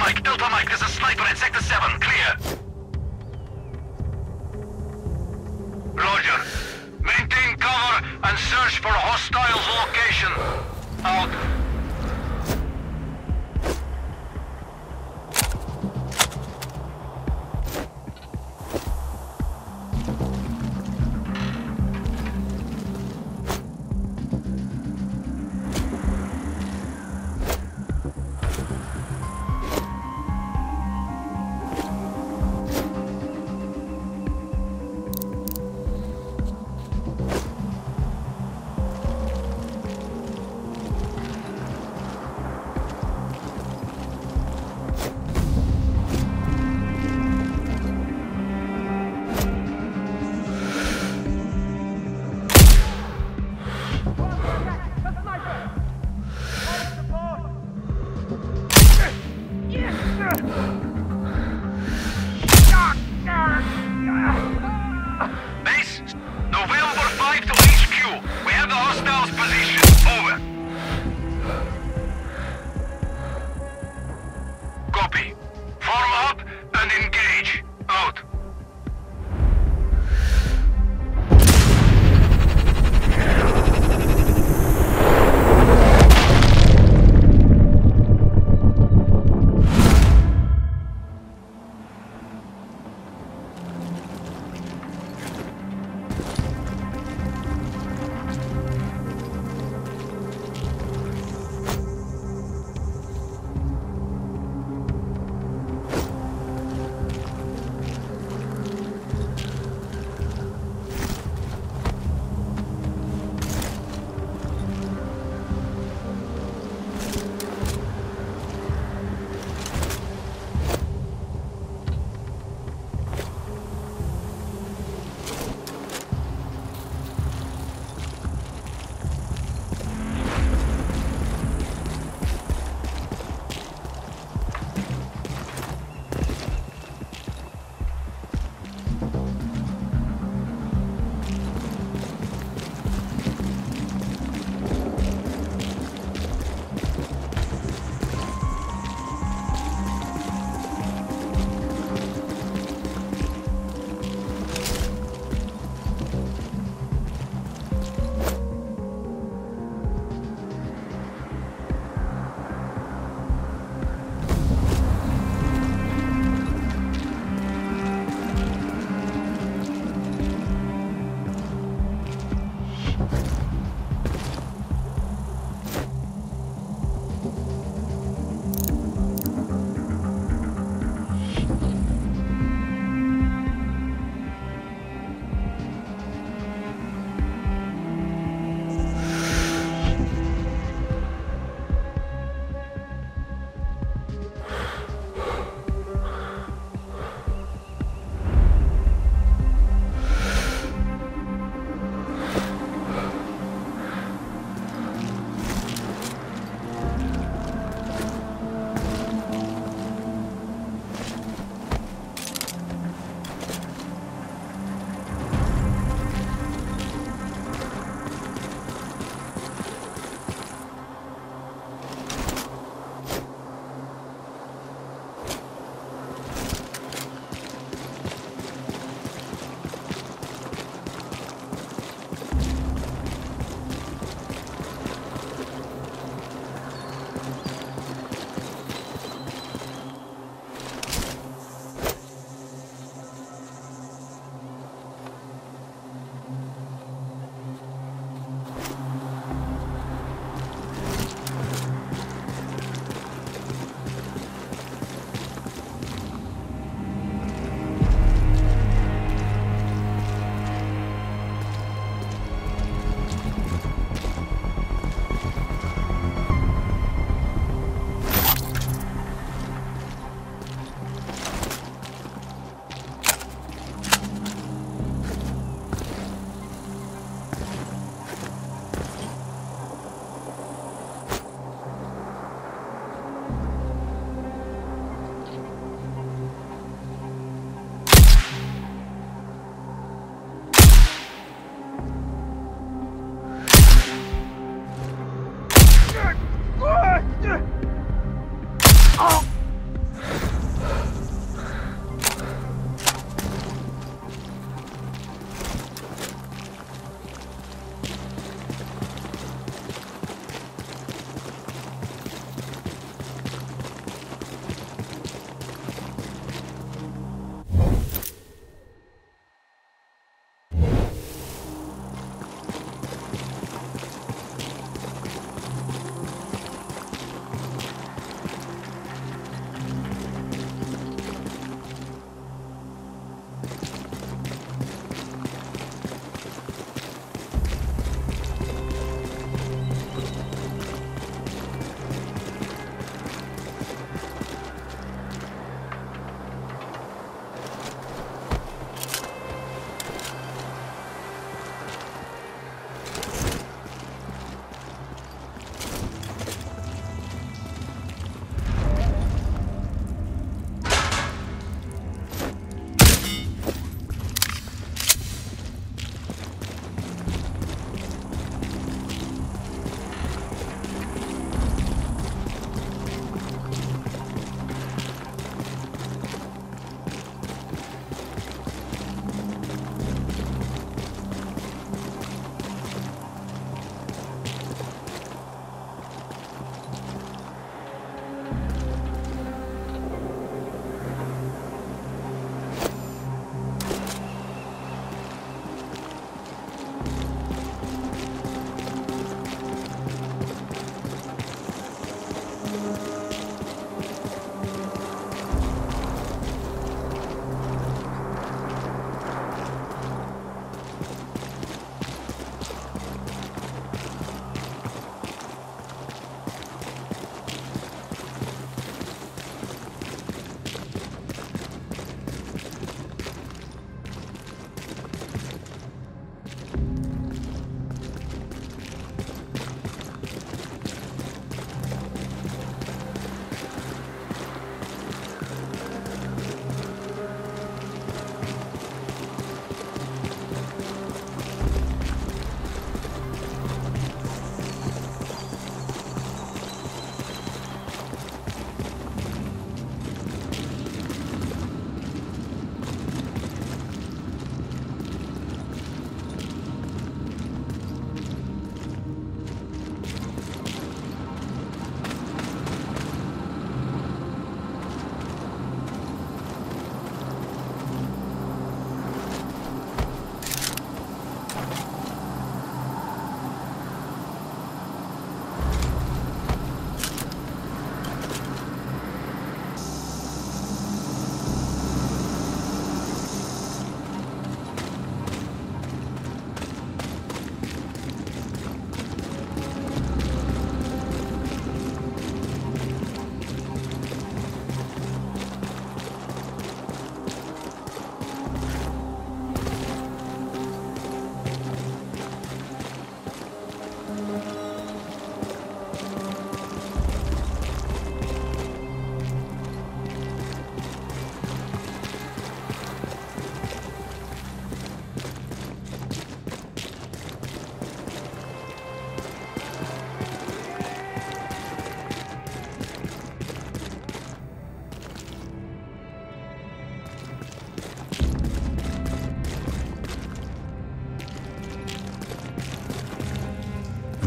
Delta Mike, there's a sniper at Sector 7. Clear. Roger. Maintain cover and search for hostiles' location. Out.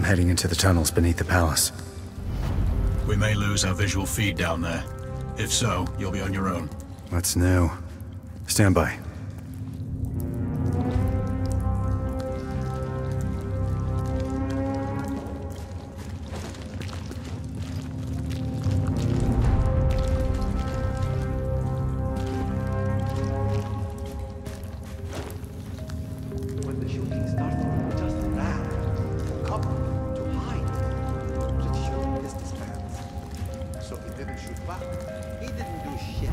heading into the tunnels beneath the palace. We may lose our visual feed down there. If so, you'll be on your own. What's new? Stand by. When the shooting started, just ran. To cover, to hide. Pretty sure businessman. So he didn't shoot back. He didn't do shit.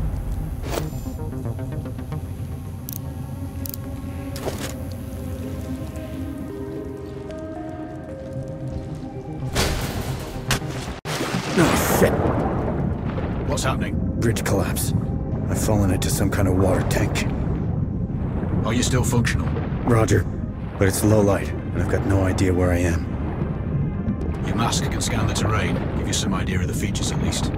Oh, shit! What's happening? Bridge collapse. I've fallen into some kind of water tank. Are you still functional? Roger. But it's low light, and I've got no idea where I am. Your mask can scan the terrain, give you some idea of the features at least.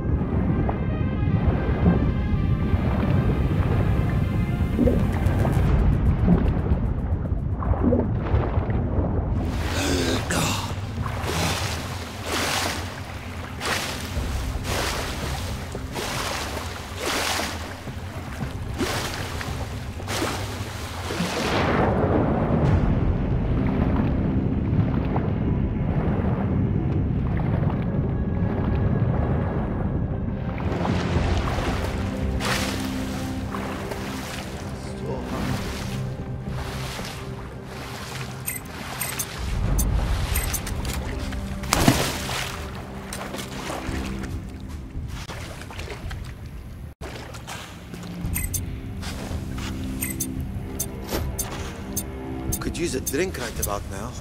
Could use a drink right about now.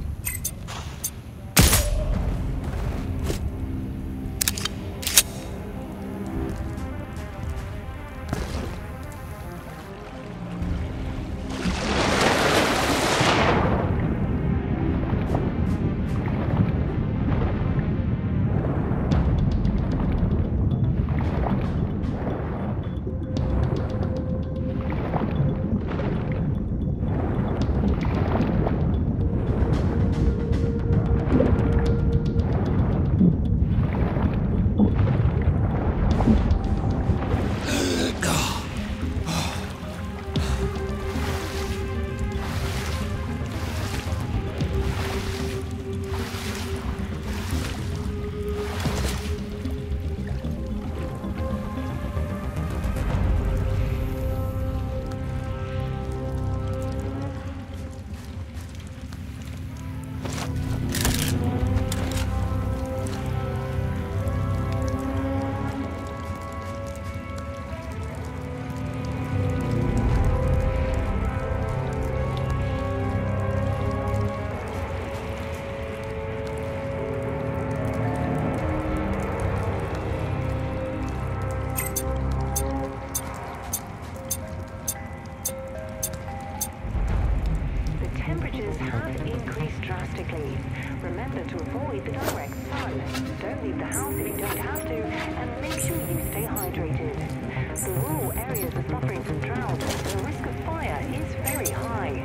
Remember to avoid the direct sun. Don't leave the house if you don't have to, and make sure you stay hydrated. The rural areas are suffering from drought, and the risk of fire is very high.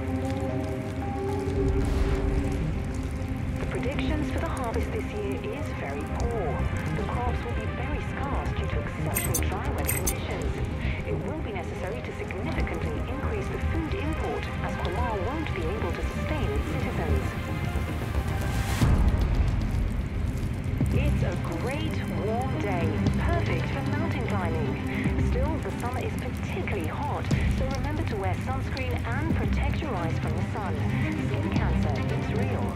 The predictions for the harvest this year is very poor. The crops will be very scarce due to exceptional dry weather conditions. It will be necessary to significantly increase the food import, as Qalat won't be able to sustain its citizens. It's a great warm day, perfect for mountain climbing. Still, the summer is particularly hot, so remember to wear sunscreen and protect your eyes from the sun. Skin cancer is real.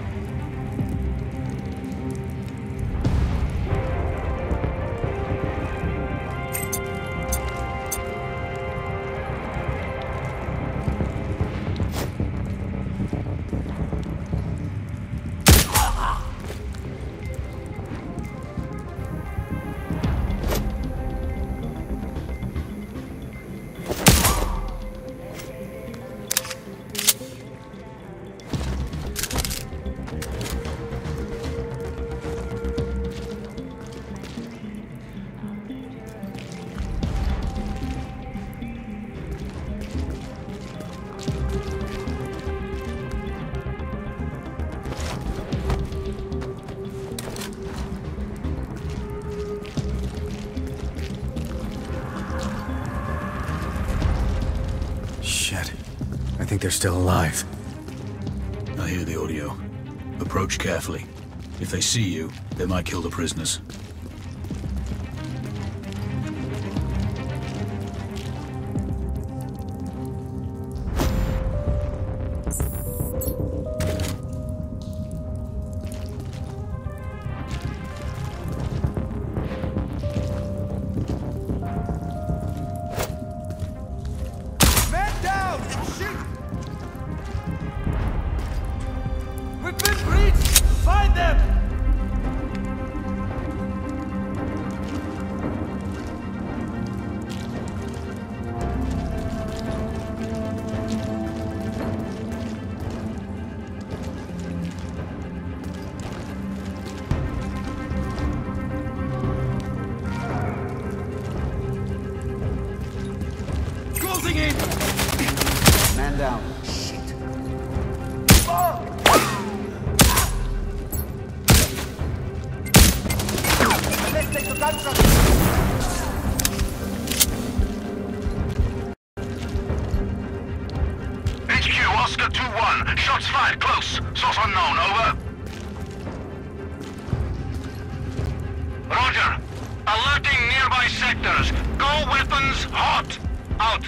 think they're still alive. I hear the audio. Approach carefully. If they see you, they might kill the prisoners. Man down! Shoot! We've been breached! Find them! Closing in! Man down. Shit. Let's take the gunshot. HQ, Oscar 2-1. Shots fired close. Source unknown, over. Roger. Alerting nearby sectors. Go weapons hot. Out.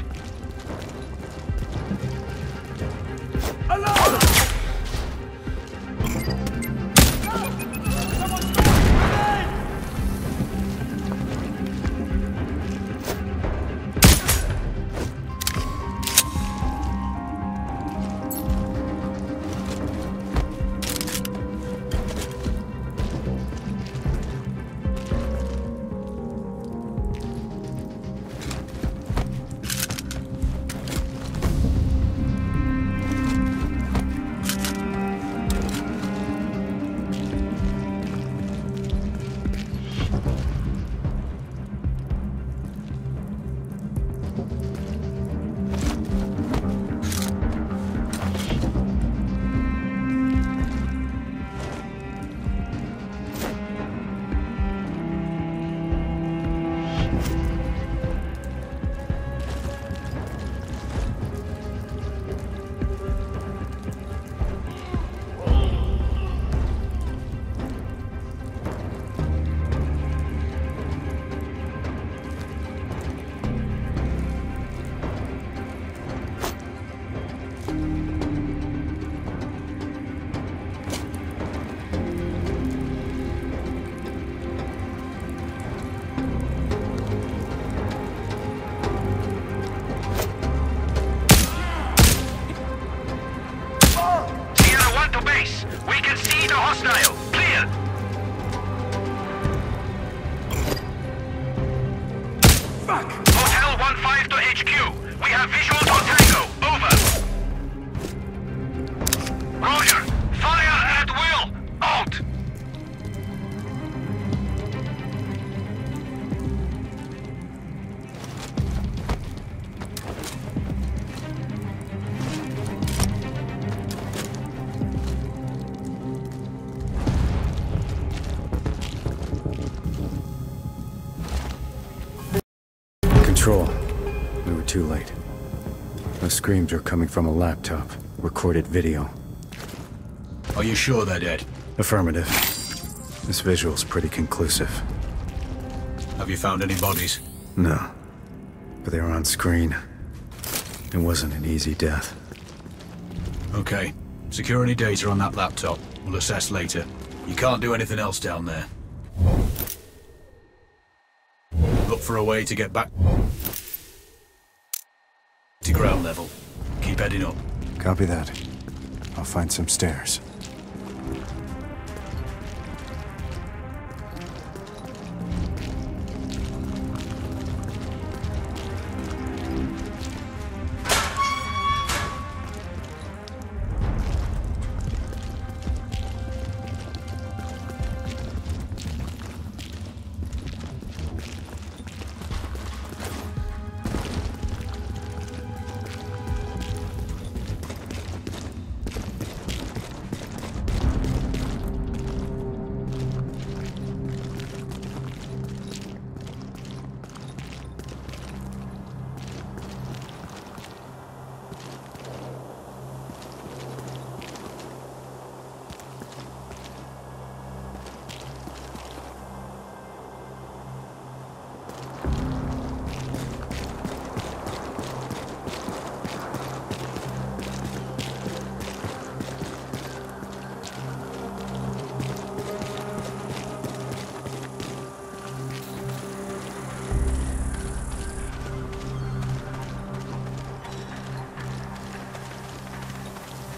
We can see the hostile. Clear. Fuck! Hotel 1-5 to HQ. We have visuals on Tango. Over. Roger. Fire at will. Out. Control. We were too late. Those screams are coming from a laptop. Recorded video. Are you sure they're dead? Affirmative. This visual's pretty conclusive. Have you found any bodies? No. But they were on screen. It wasn't an easy death. Okay. Secure any data on that laptop. We'll assess later. You can't do anything else down there. Look for a way to get back to ground level. Keep heading up. Copy that. I'll find some stairs.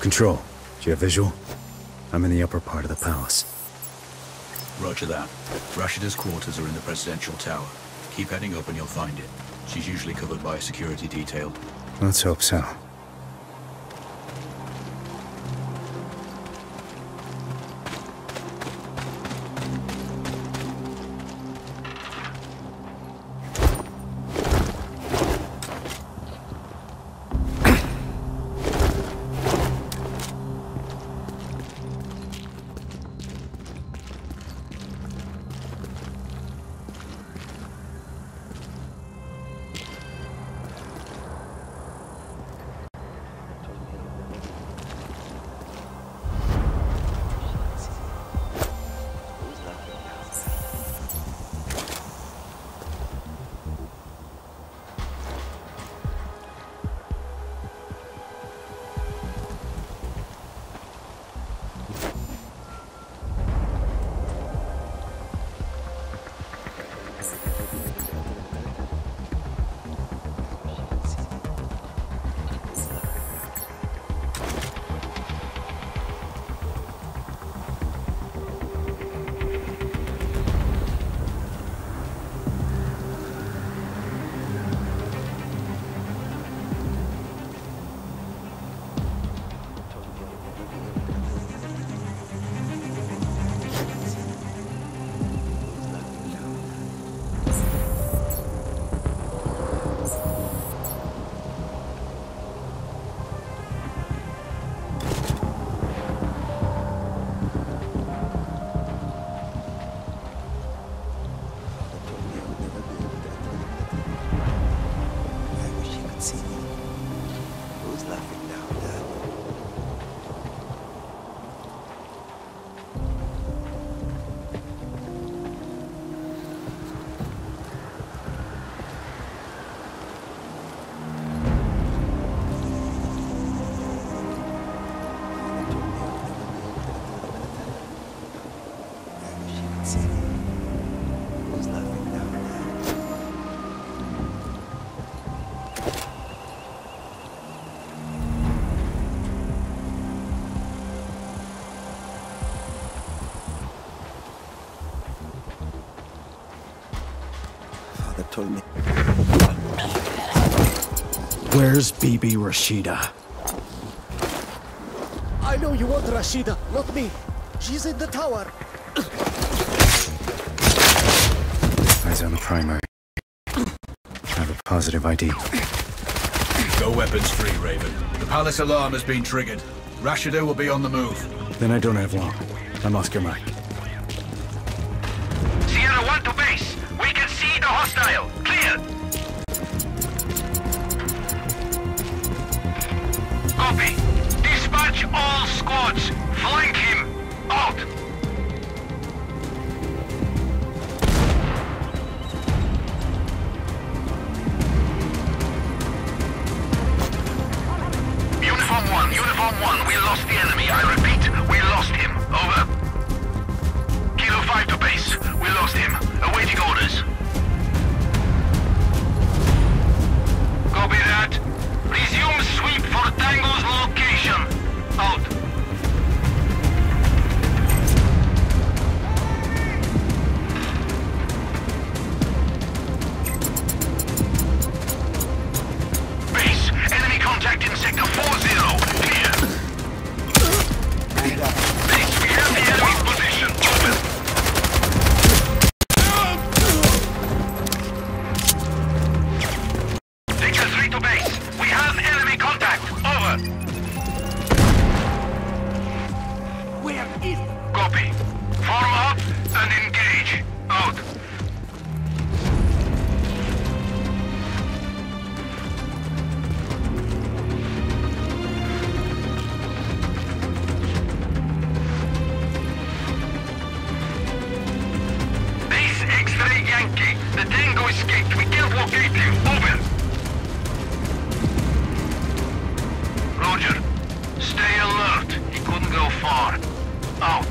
Control, do you have visual? I'm in the upper part of the palace. Roger that. Rashida's quarters are in the presidential tower. Keep heading up and you'll find it. She's usually covered by a security detail. Let's hope so. Told me. Where's Bibi Rashida? I know you want Rashida, not me. She's in the tower. Eyes on the primary. Have a positive ID. Go weapons free, Raven. The palace alarm has been triggered. Rashida will be on the move. Then I don't have long. I'm Oscar Mike. Sierra 1 to base. We can see the hostile. Clear. Copy. Dispatch all squads. Flank him. Out. Uniform 1, we lost the enemy. I repeat, we lost him. Over. Kilo 5 to base. We lost him. Awaiting orders. Copy that. Resume sweep for Tango's location. Out. Base, enemy contact in sector 40. Clear. Base, we have the enemy's position. Open. Sector 3 to base. We have enemy contact. Over. Where is... Copy. Form up and engage. Out. Base X-ray Yankee. The Tango escaped. We can't locate him. Over. Roger. Stay alert. He couldn't go far. Out.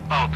Out.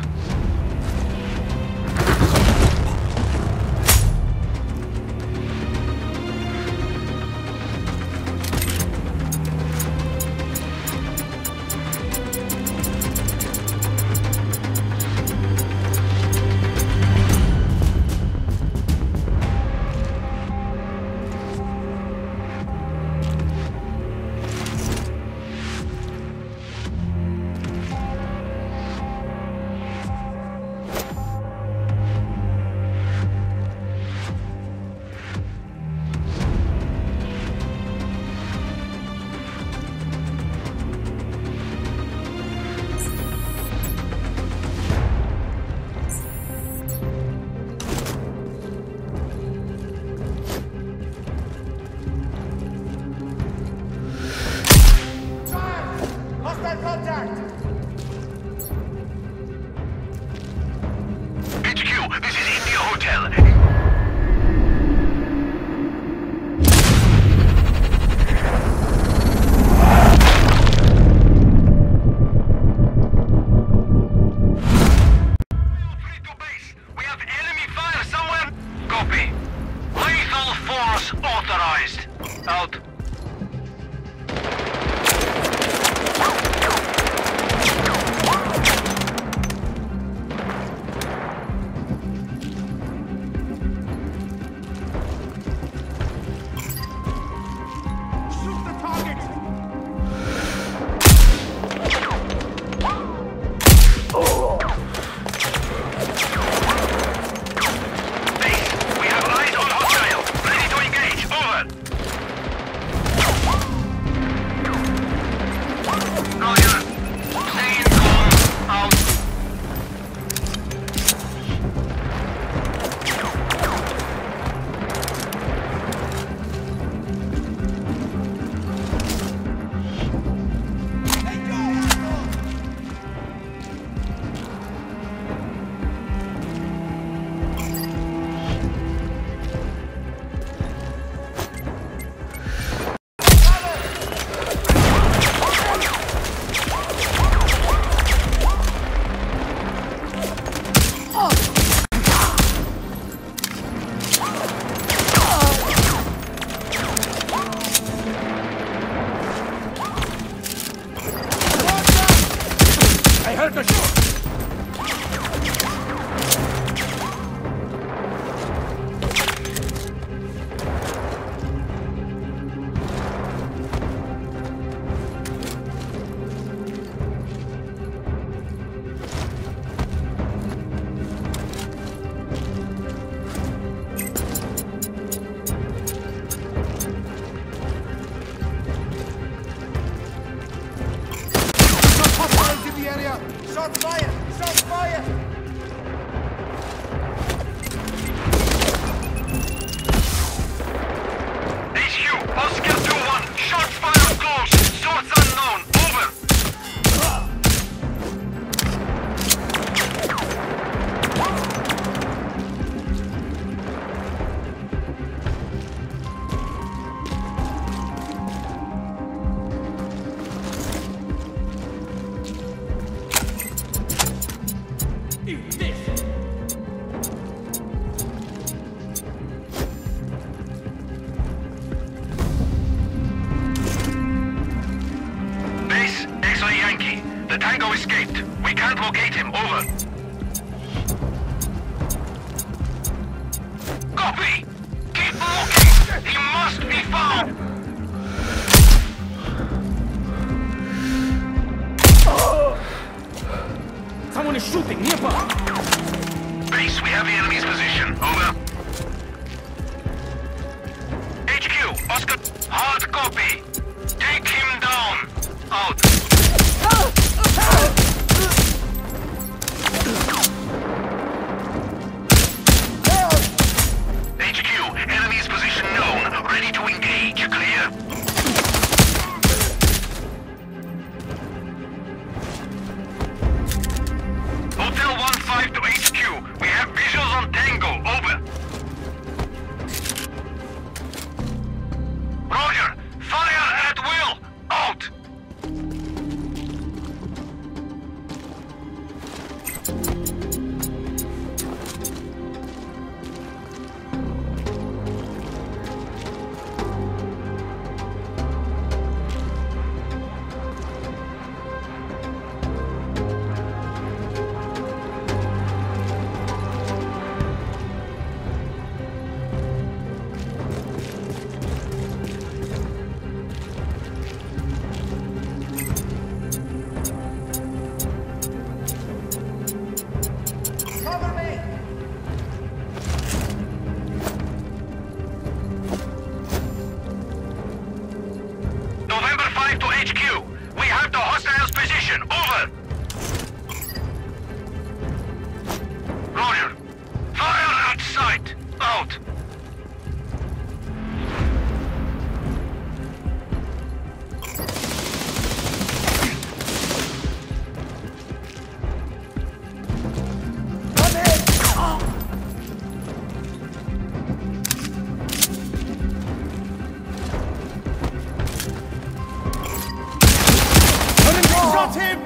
The Tango escaped. We can't locate him. Over. Copy! Keep looking! He must be found! Someone is shooting nearby! Base, we have the enemy's position. Over. HQ, Oscar. Hard copy. Take him down. Out. HQ, enemy's position known. Ready to engage. Clear. Hotel 1-5 to HQ. We have visuals on Tango. Over. Roger. Fire at will. Out. HQ, we have the hostiles' position. Over. Roger. Fire at sight. Out. Shot him!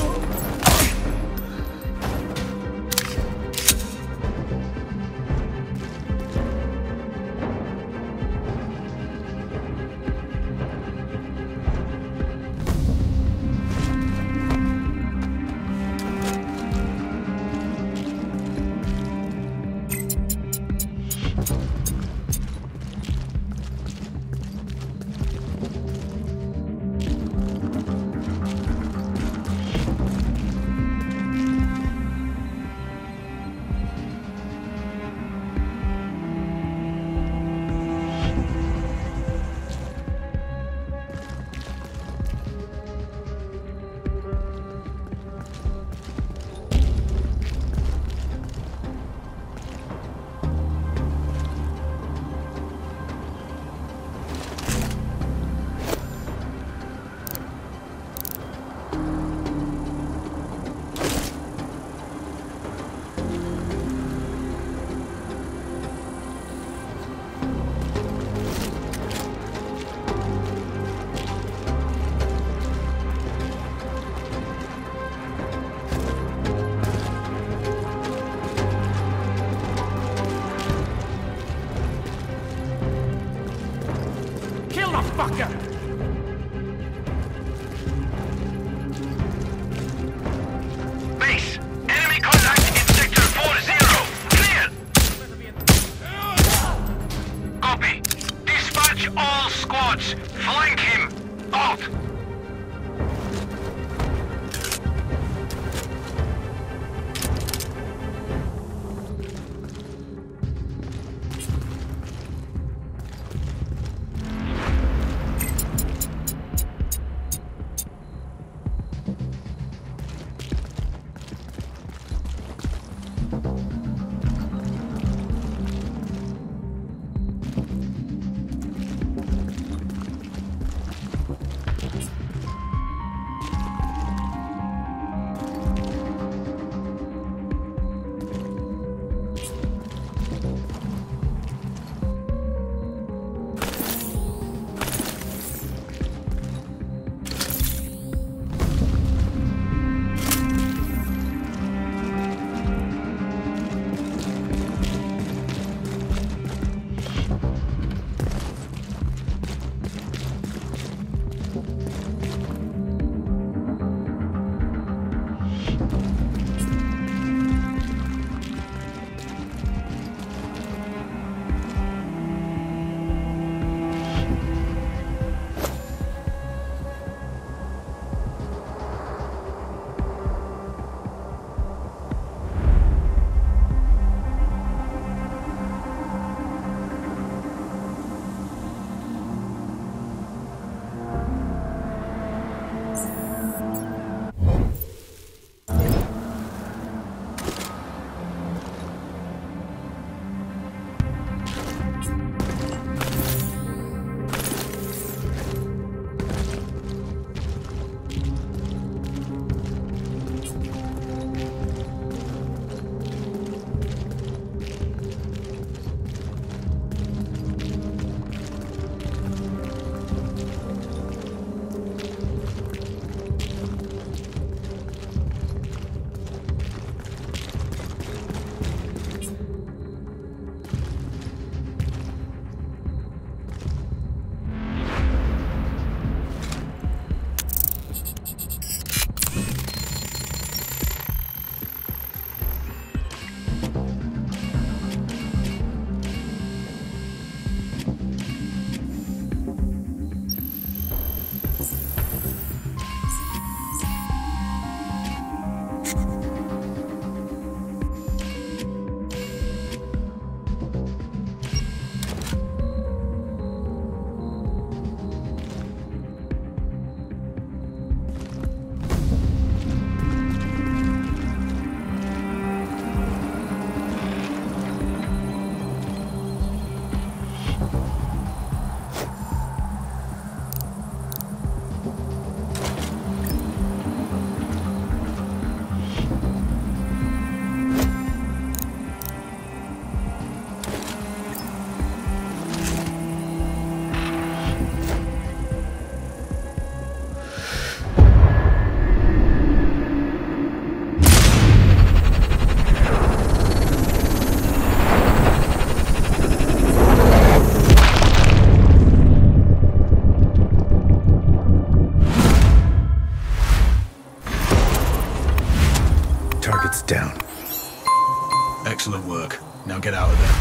Fucker! Base, enemy contact in sector 40. Clear! Copy. Dispatch all squads. Flank him. Out. down. Excellent work. Now get out of there.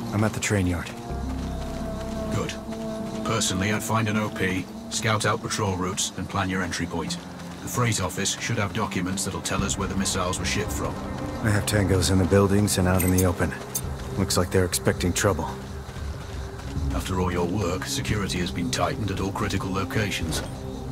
I'm at the train yard. Good. Personally, I'd find an OP, scout out patrol routes, and plan your entry point. The freight office should have documents that'll tell us where the missiles were shipped from. I have tangos in the buildings and out in the open. Looks like they're expecting trouble. After all your work, security has been tightened at all critical locations.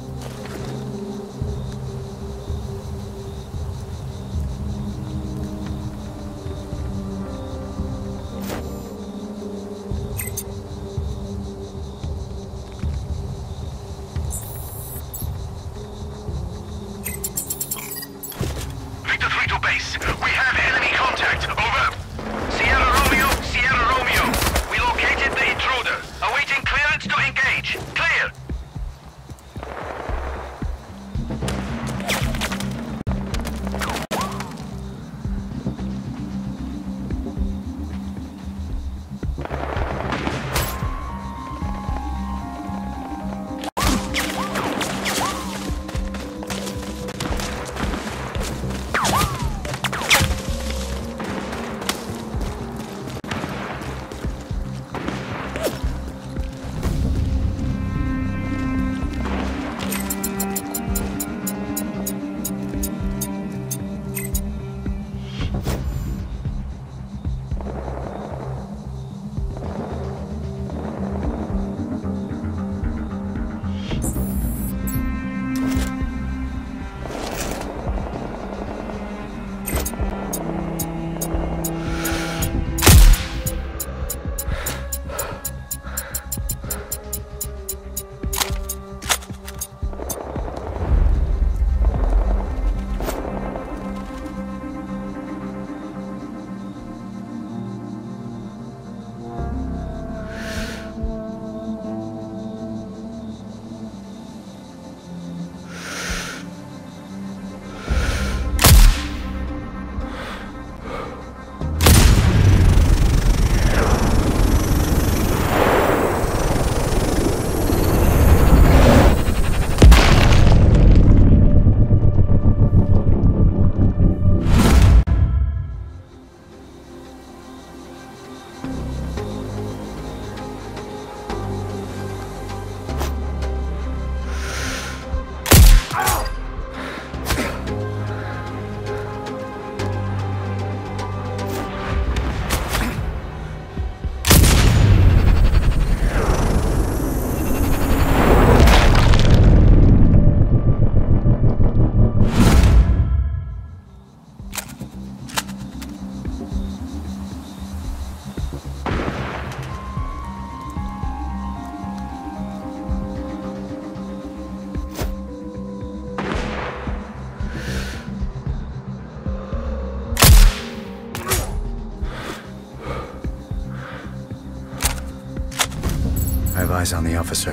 I have eyes on the officer.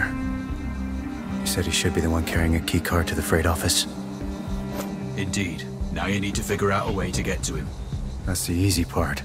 He said he should be the one carrying a key card to the freight office. Indeed. Now you need to figure out a way to get to him. That's the easy part.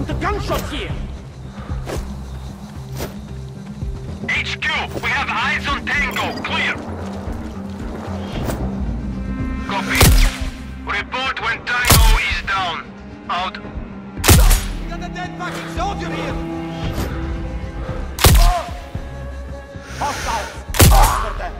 The gunshots here! HQ, we have eyes on Tango. Clear. Copy. Report when Tango is down. Out. We got a dead fucking soldier here! Hostiles! After them!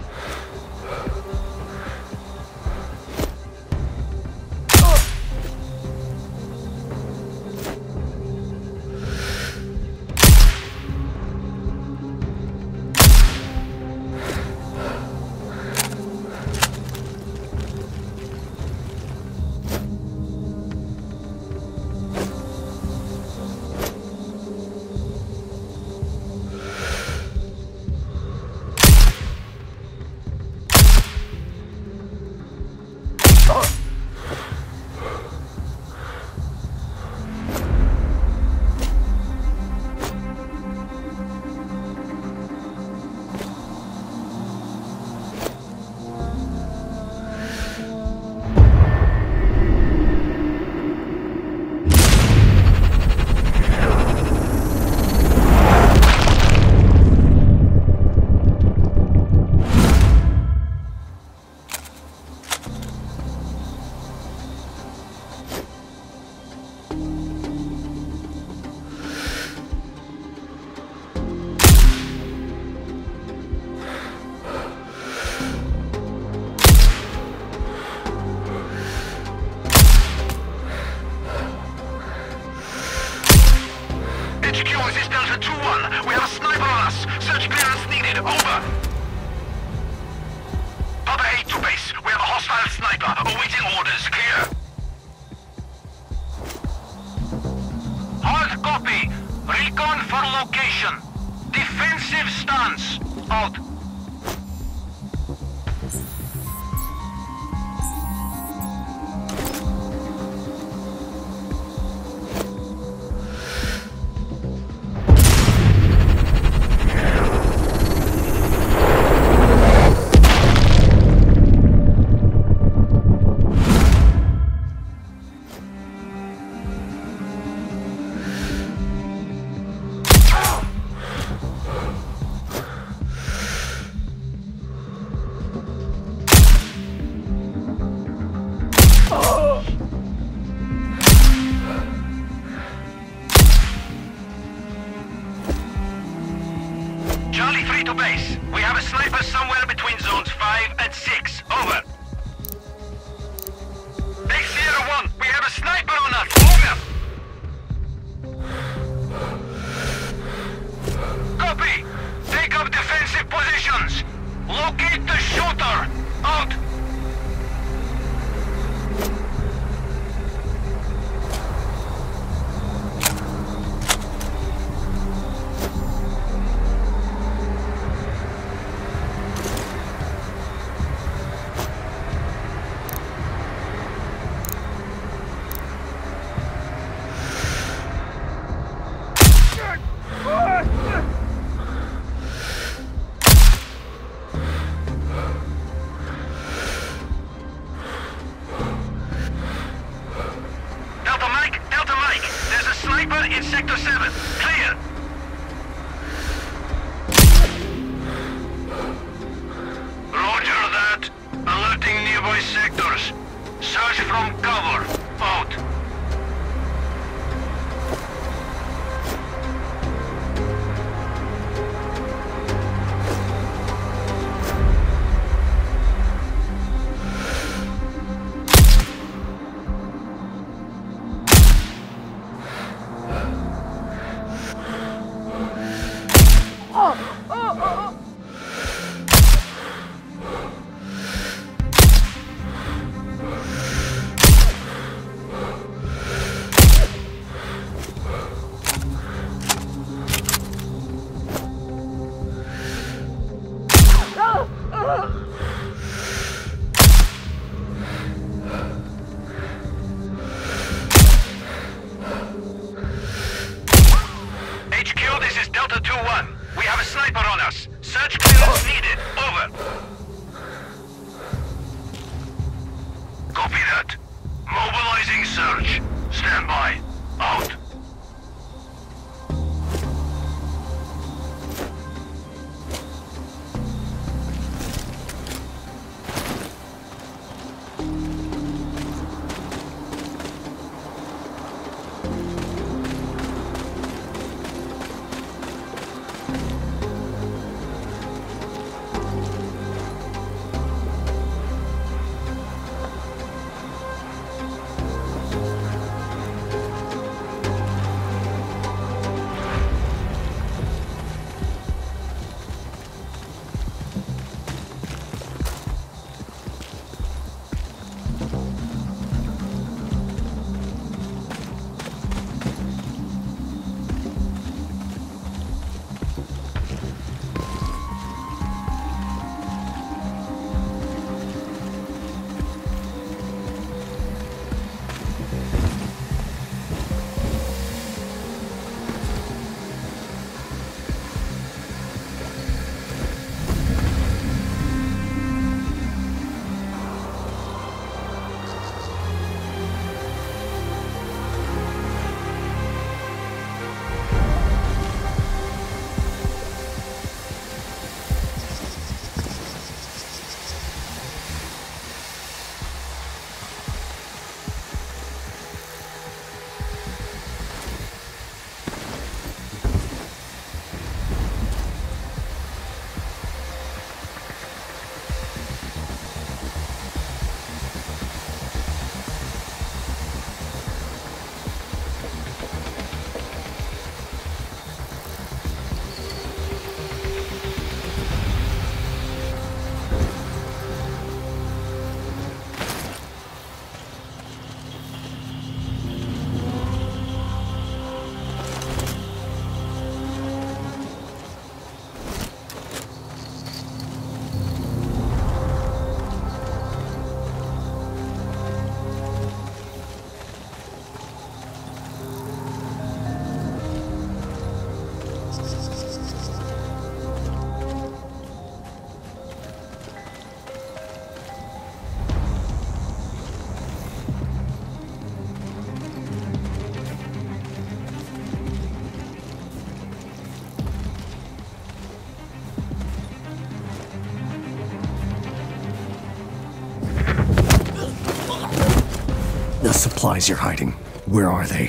The supplies you're hiding, where are they?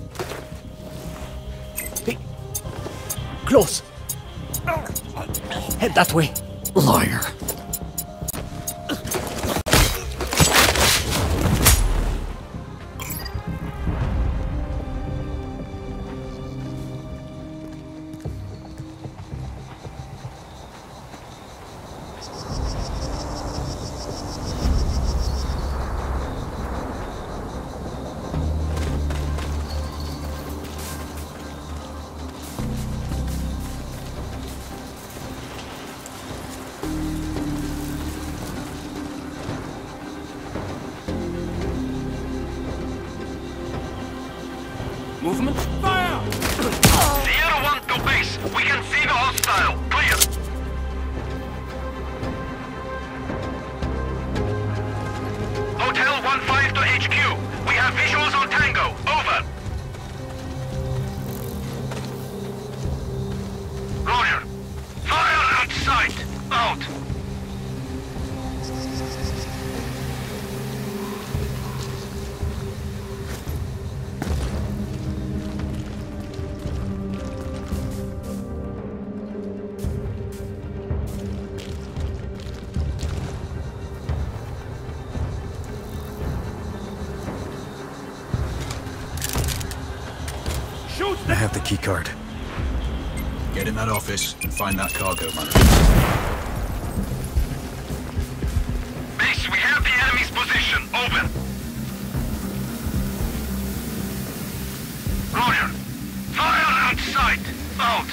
Hey. Close! Head that way. Liar. Movement. Fire! Sierra 1 to base. We can see the hostile. Clear. Hotel 1-5 to HQ. We have visuals on Tango. Over. Roger. Fire at sight. Out. I have the key card. Get in that office and find that cargo manager. Base, we have the enemy's position. Over. Roger. Fire at sight. Out.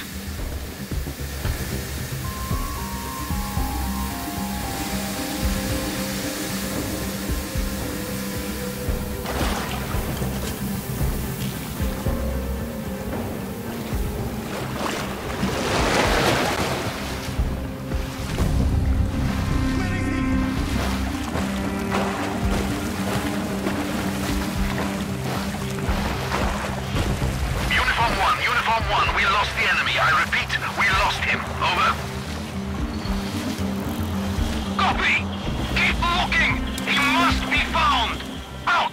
Uniform 1, we lost the enemy. I repeat, we lost him. Over. Copy! Keep looking! He must be found! Out!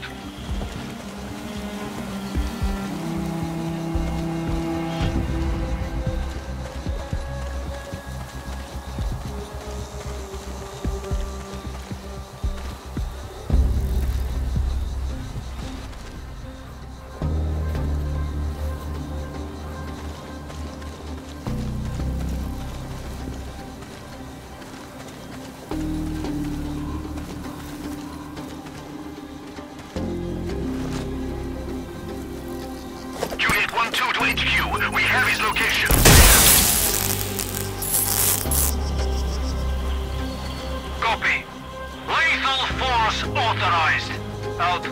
Unit 1-2 to HQ. We have his location. Copy. Lethal force authorized. Out.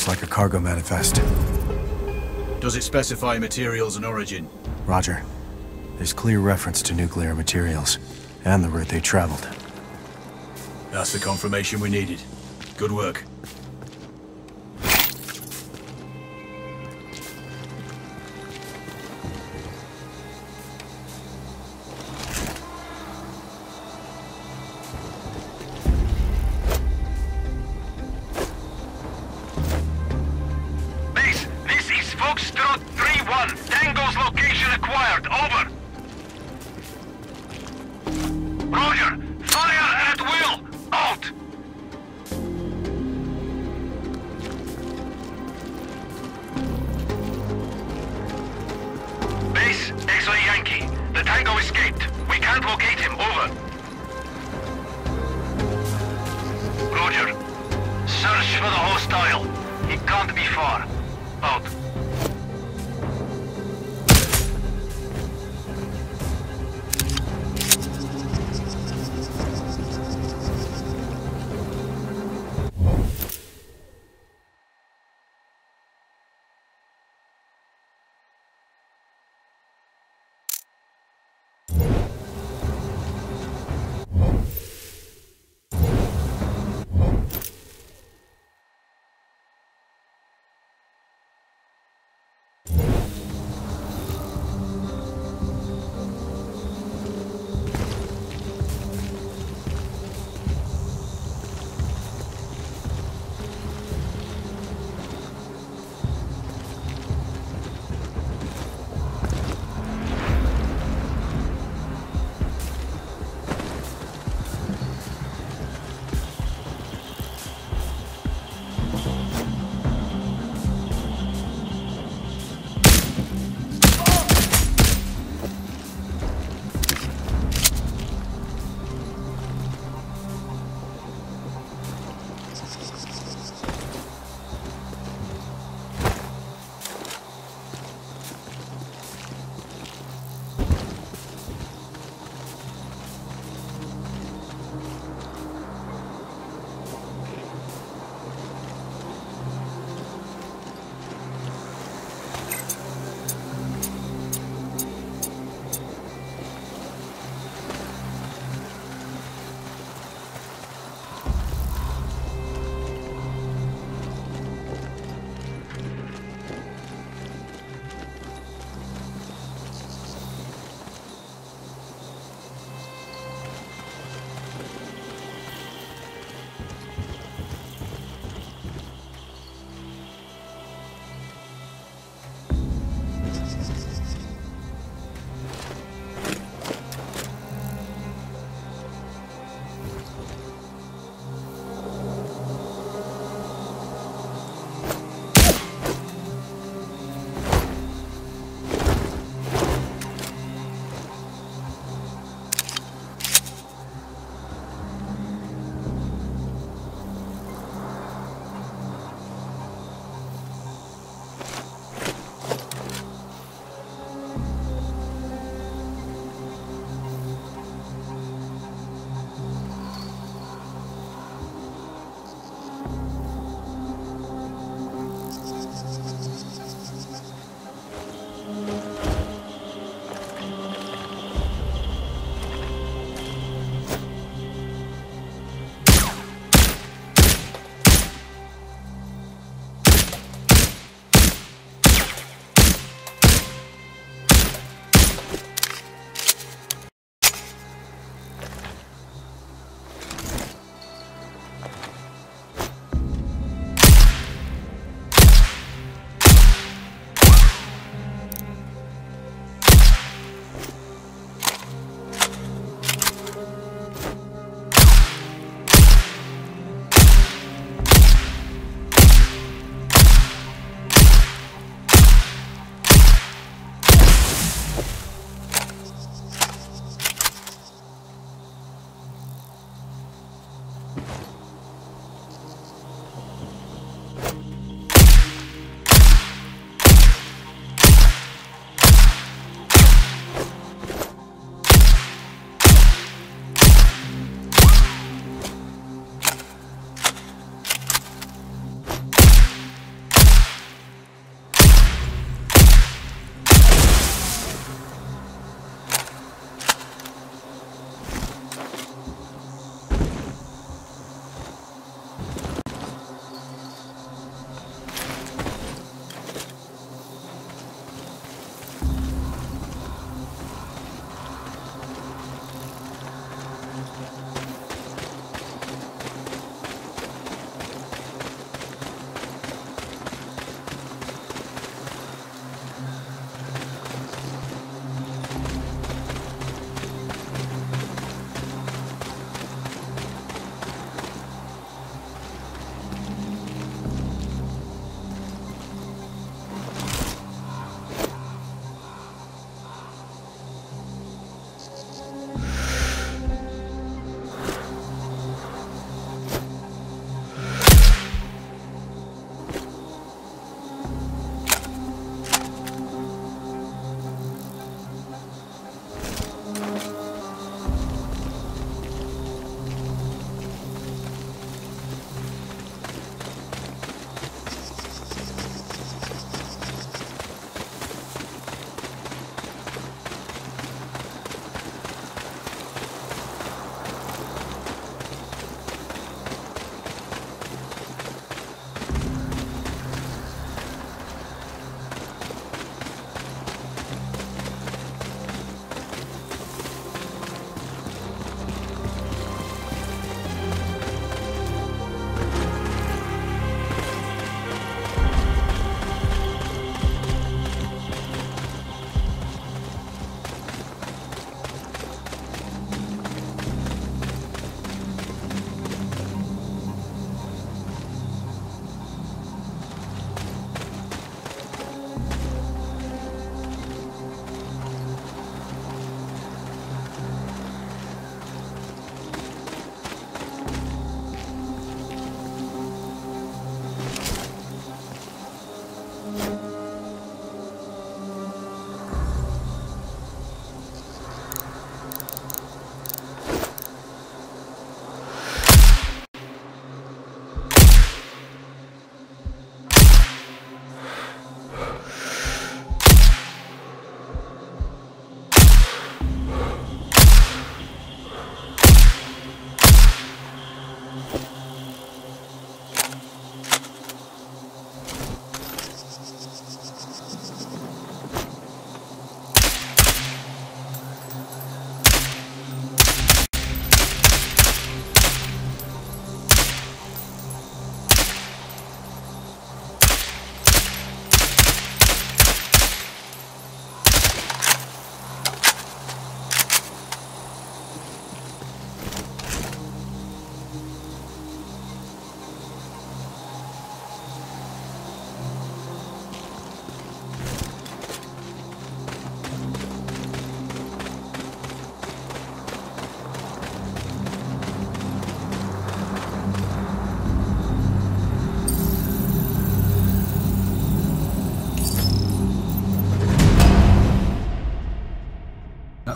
Looks like a cargo manifest. Does it specify materials and origin? Roger. There's clear reference to nuclear materials, and the route they traveled. That's the confirmation we needed. Good work. Base, this is Foxtrot 3-1. Tango's location acquired. Over. Roger. Fire at will. Out. Base, X-Ray Yankee. The Tango escaped. We can't locate him. Over. Roger. Search for the hostile. He can't be far. Out.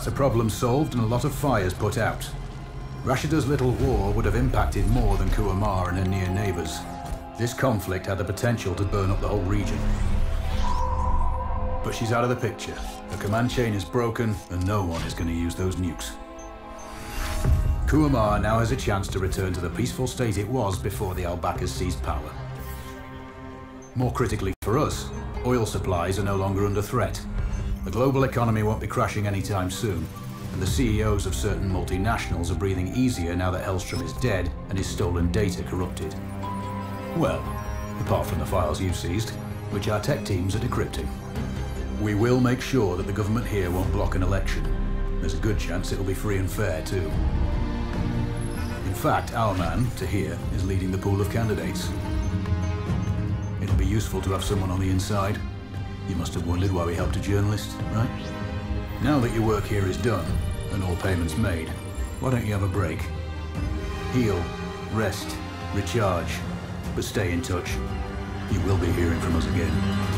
That's a problem solved and a lot of fires put out. Rashida's little war would have impacted more than Kuamar and her near neighbors. This conflict had the potential to burn up the whole region. But she's out of the picture. The command chain is broken, and no one is going to use those nukes. Kuamar now has a chance to return to the peaceful state it was before the Al-Bakas seized power. More critically for us, oil supplies are no longer under threat. The global economy won't be crashing anytime soon, and the CEOs of certain multinationals are breathing easier now that Hellstrom is dead and his stolen data corrupted. Well, apart from the files you've seized, which our tech teams are decrypting. We will make sure that the government here won't block an election. There's a good chance it'll be free and fair, too. In fact, our man, Tahir, is leading the pool of candidates. It'll be useful to have someone on the inside. You must have wondered why we helped a journalist, right? Now that your work here is done, and all payments made, why don't you have a break? Heal, rest, recharge, but stay in touch. You will be hearing from us again.